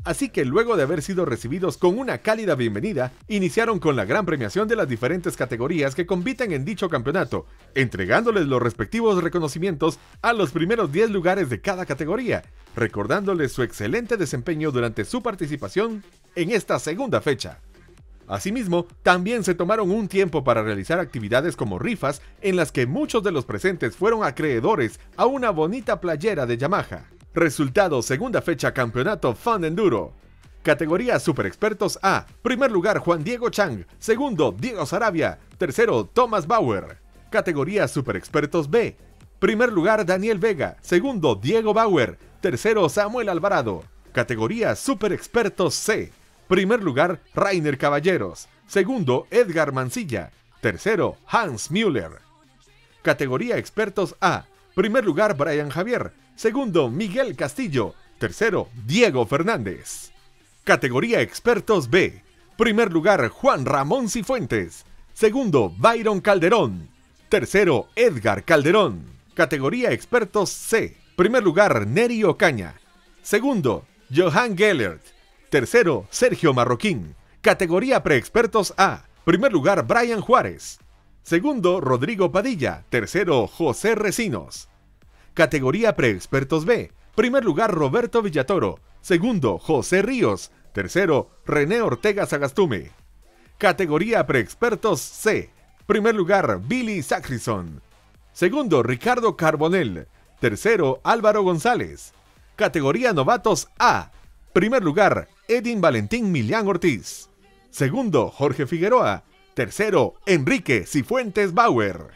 Así que luego de haber sido recibidos con una cálida bienvenida, iniciaron con la gran premiación de las diferentes categorías que compiten en dicho campeonato, entregándoles los respectivos reconocimientos a los primeros diez lugares de cada categoría, recordándoles su excelente desempeño durante su participación en esta segunda fecha. Asimismo, también se tomaron un tiempo para realizar actividades como rifas en las que muchos de los presentes fueron acreedores a una bonita playera de Yamaha. Resultado: segunda fecha Campeonato Fun Enduro. Categoría Super Expertos A. Primer lugar Juan Diego Chang. Segundo Diego Sarabia. Tercero Thomas Bauer. Categoría Super Expertos B. Primer lugar Daniel Vega. Segundo Diego Bauer. Tercero Samuel Alvarado. Categoría Super Expertos C. Primer lugar Rainer Caballeros. Segundo Edgar Mancilla. Tercero Hans Müller. Categoría Expertos A. Primer lugar Brian Javier. Segundo, Miguel Castillo. Tercero, Diego Fernández. Categoría Expertos B. Primer lugar, Juan Ramón Cifuentes. Segundo, Byron Calderón. Tercero, Edgar Calderón. Categoría Expertos C. Primer lugar, Neri Ocaña. Segundo, Johan Gellert. Tercero, Sergio Marroquín. Categoría Preexpertos A. Primer lugar, Brian Juárez. Segundo, Rodrigo Padilla. Tercero, José Recinos. Categoría Preexpertos B. Primer lugar Roberto Villatoro. Segundo José Ríos. Tercero René Ortega Sagastume. Categoría Preexpertos C. Primer lugar Billy Sacrison. Segundo Ricardo Carbonell. Tercero Álvaro González. Categoría Novatos A. Primer lugar Edin Valentín Millán Ortiz. Segundo Jorge Figueroa. Tercero Enrique Cifuentes Bauer.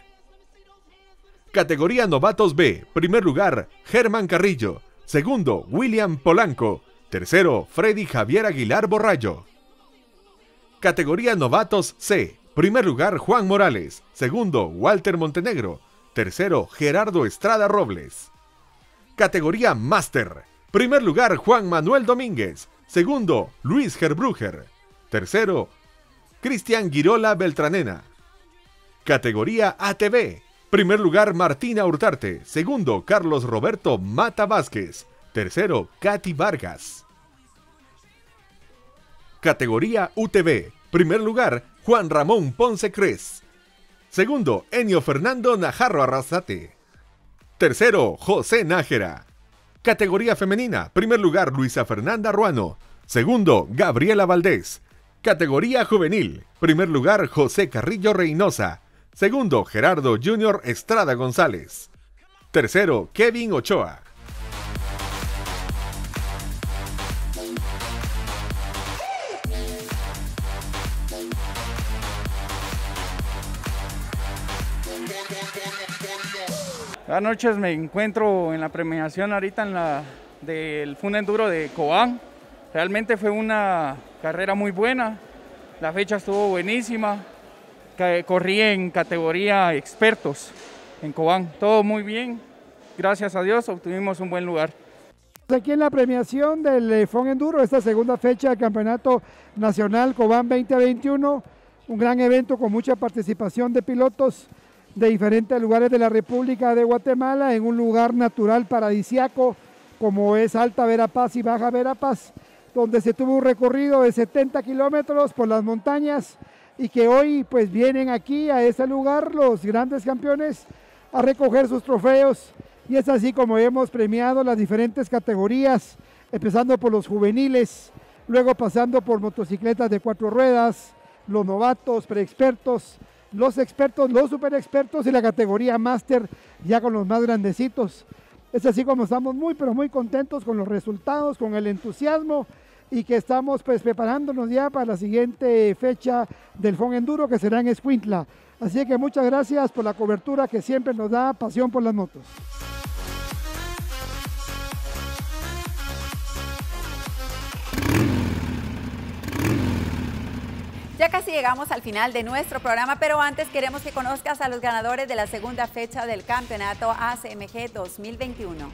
Categoría Novatos B. Primer lugar, Germán Carrillo. Segundo, William Polanco. Tercero, Freddy Javier Aguilar Borrallo. Categoría Novatos C. Primer lugar, Juan Morales. Segundo, Walter Montenegro. Tercero, Gerardo Estrada Robles. Categoría Master. Primer lugar, Juan Manuel Domínguez. Segundo, Luis Gerbruger. Tercero, Cristian Girola Beltranena. Categoría A T V. Primer lugar, Martina Hurtarte. Segundo, Carlos Roberto Mata Vázquez. Tercero, Katy Vargas. Categoría U T V. Primer lugar, Juan Ramón Ponce Cres. Segundo, Enio Fernando Najarro Arrasate. Tercero, José Nájera. Categoría femenina. Primer lugar, Luisa Fernanda Ruano. Segundo, Gabriela Valdés. Categoría juvenil. Primer lugar, José Carrillo Reynosa. Segundo, Gerardo Junior Estrada González. Tercero, Kevin Ochoa. Buenas noches, me encuentro en la premiación ahorita en la del Fun Enduro de Cobán. Realmente fue una carrera muy buena, la fecha estuvo buenísima. Corrí en categoría expertos en Cobán, todo muy bien, gracias a Dios obtuvimos un buen lugar. Aquí en la premiación del Fun Enduro, esta segunda fecha del Campeonato Nacional Cobán veinte veintiuno, un gran evento con mucha participación de pilotos de diferentes lugares de la República de Guatemala, en un lugar natural paradisiaco como es Alta Verapaz y Baja Verapaz, donde se tuvo un recorrido de setenta kilómetros por las montañas, y que hoy pues vienen aquí a ese lugar los grandes campeones a recoger sus trofeos, y es así como hemos premiado las diferentes categorías, empezando por los juveniles, luego pasando por motocicletas de cuatro ruedas, los novatos, preexpertos, los expertos, los super expertos y la categoría máster ya con los más grandecitos. Es así como estamos muy pero muy contentos con los resultados, con el entusiasmo, y que estamos pues preparándonos ya para la siguiente fecha del Fun Enduro, que será en Escuintla. Así que muchas gracias por la cobertura que siempre nos da Pasión por las Motos. Ya casi llegamos al final de nuestro programa, pero antes queremos que conozcas a los ganadores de la segunda fecha del Campeonato A C M G dos mil veintiuno.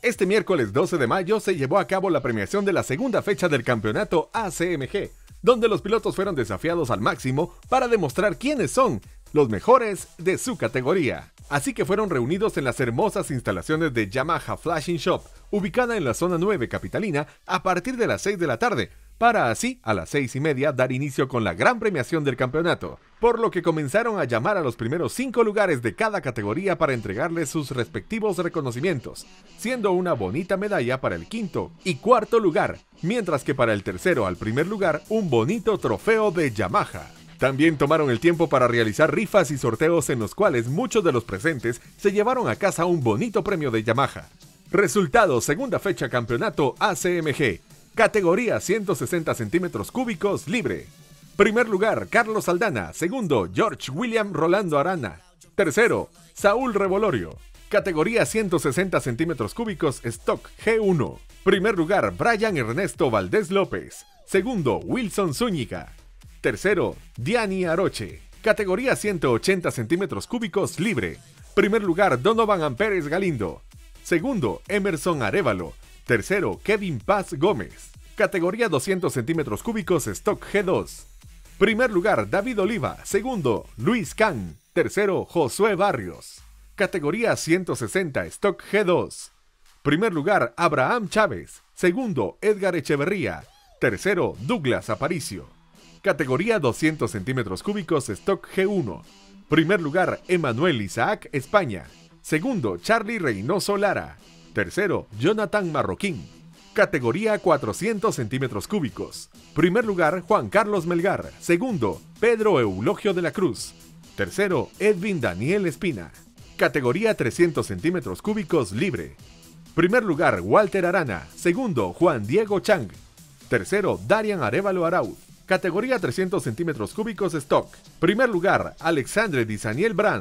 Este miércoles doce de mayo se llevó a cabo la premiación de la segunda fecha del campeonato A C M G, donde los pilotos fueron desafiados al máximo para demostrar quiénes son los mejores de su categoría. Así que fueron reunidos en las hermosas instalaciones de Yamaha Flashing Shop, ubicada en la zona nueve capitalina, a partir de las seis de la tarde, para así, a las seis y media, dar inicio con la gran premiación del campeonato, por lo que comenzaron a llamar a los primeros cinco lugares de cada categoría para entregarles sus respectivos reconocimientos, siendo una bonita medalla para el quinto y cuarto lugar, mientras que para el tercero al primer lugar, un bonito trofeo de Yamaha. También tomaron el tiempo para realizar rifas y sorteos en los cuales muchos de los presentes se llevaron a casa un bonito premio de Yamaha. Resultado: segunda fecha campeonato A C M G, categoría ciento sesenta centímetros cúbicos libre. Primer lugar, Carlos Aldana. Segundo, George William Rolando Arana. Tercero, Saúl Revolorio, categoría ciento sesenta centímetros cúbicos stock G uno. Primer lugar, Brian Ernesto Valdés López. Segundo, Wilson Zúñiga. Tercero, Diani Aroche, categoría ciento ochenta centímetros cúbicos libre. Primer lugar, Donovan Amperes Galindo. Segundo, Emerson Arévalo. Tercero, Kevin Paz Gómez, categoría doscientos centímetros cúbicos stock G dos. Primer lugar, David Oliva. Segundo, Luis Can. Tercero, Josué Barrios, categoría ciento sesenta stock G dos. Primer lugar, Abraham Chávez. Segundo, Edgar Echeverría. Tercero, Douglas Aparicio, categoría doscientos centímetros cúbicos stock G uno. Primer lugar, Emanuel Isaac España. Segundo, Charlie Reynoso Lara. Tercero, Jonathan Marroquín, categoría cuatrocientos centímetros cúbicos. Primer lugar, Juan Carlos Melgar. Segundo, Pedro Eulogio de la Cruz. Tercero, Edwin Daniel Espina, categoría trescientos centímetros cúbicos libre. Primer lugar, Walter Arana. Segundo, Juan Diego Chang. Tercero, Darian Arévalo Arauz, categoría trescientos centímetros cúbicos stock. Primer lugar, Alexandre Disaniel Brand.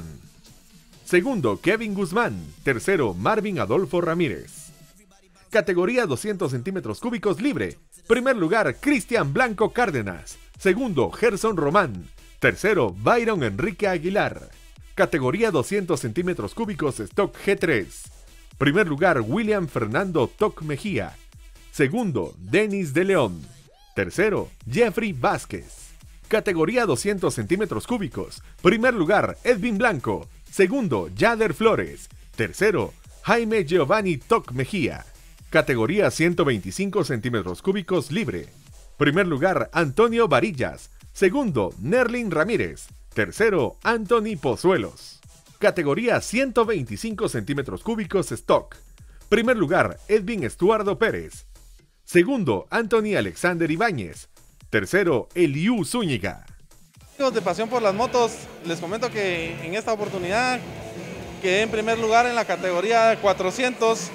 Segundo, Kevin Guzmán. Tercero, Marvin Adolfo Ramírez, categoría doscientos centímetros cúbicos libre. Primer lugar, Cristian Blanco Cárdenas. Segundo, Gerson Román. Tercero, Byron Enrique Aguilar, categoría doscientos centímetros cúbicos stock G tres. Primer lugar, William Fernando Toc Mejía. Segundo, Denis de León. Tercero, Jeffrey Vázquez, categoría doscientos centímetros cúbicos. Primer lugar, Edwin Blanco. Segundo, Yader Flores. Tercero, Jaime Giovanni Toc Mejía, categoría ciento veinticinco centímetros cúbicos libre. Primer lugar, Antonio Varillas. Segundo, Nerlin Ramírez. Tercero, Anthony Pozuelos, categoría ciento veinticinco centímetros cúbicos stock. Primer lugar, Edwin Estuardo Pérez. Segundo, Anthony Alexander Ibáñez. Tercero, Eliú Zúñiga. Amigos de Pasión por las Motos, les comento que en esta oportunidad quedé en primer lugar en la categoría cuatrocientos,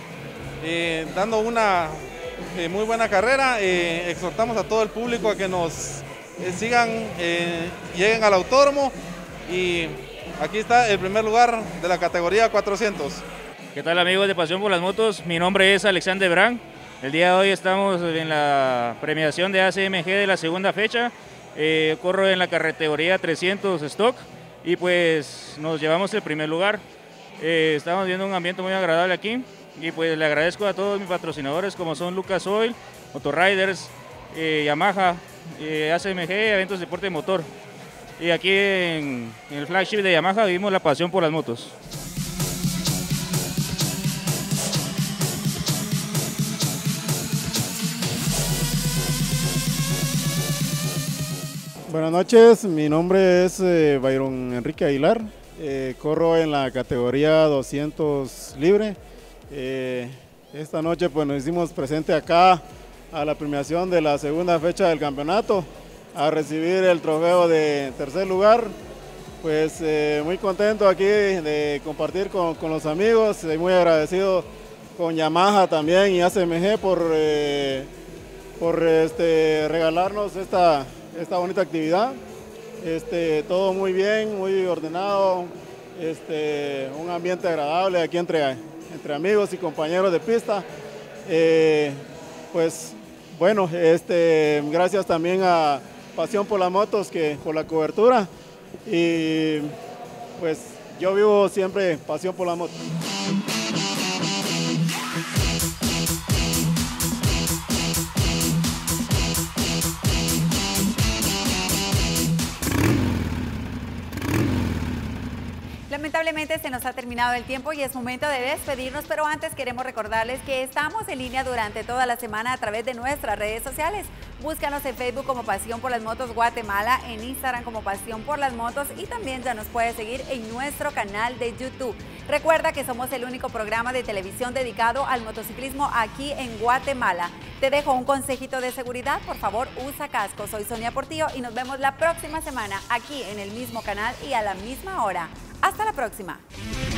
eh, dando una eh, muy buena carrera. Eh, exhortamos a todo el público a que nos eh, sigan, eh, lleguen al autódromo, y aquí está el primer lugar de la categoría cuatrocientos. ¿Qué tal, amigos de Pasión por las Motos? Mi nombre es Alexander Brand. El día de hoy estamos en la premiación de A C M G de la segunda fecha. Eh, corro en la categoría trescientos stock y pues nos llevamos el primer lugar. Eh, estamos viendo un ambiente muy agradable aquí, y pues le agradezco a todos mis patrocinadores como son Lucas Oil, Motorriders, eh, Yamaha, eh, A C M G, Eventos de Deporte de Motor. Y aquí en, en el flagship de Yamaha vivimos la pasión por las motos. Buenas noches, mi nombre es eh, Byron Enrique Aguilar, eh, corro en la categoría doscientos libre. Eh, esta noche pues nos hicimos presente acá a la premiación de la segunda fecha del campeonato, a recibir el trofeo de tercer lugar. Pues eh, muy contento aquí de compartir con, con los amigos, eh, muy agradecido con Yamaha también y A C M G por, eh, por este, regalarnos esta esta bonita actividad. Este, todo muy bien, muy ordenado, este, un ambiente agradable aquí entre, entre amigos y compañeros de pista. Eh, pues bueno, este, gracias también a Pasión por las Motos que, por la cobertura, y pues yo vivo siempre Pasión por las Motos. Lamentablemente se nos ha terminado el tiempo y es momento de despedirnos, pero antes queremos recordarles que estamos en línea durante toda la semana a través de nuestras redes sociales. Búscanos en Facebook como Pasión por las Motos Guatemala, en Instagram como Pasión por las Motos y también ya nos puedes seguir en nuestro canal de YouTube. Recuerda que somos el único programa de televisión dedicado al motociclismo aquí en Guatemala. Te dejo un consejito de seguridad, por favor usa casco. Soy Sonia Portillo y nos vemos la próxima semana aquí en el mismo canal y a la misma hora. Hasta la próxima.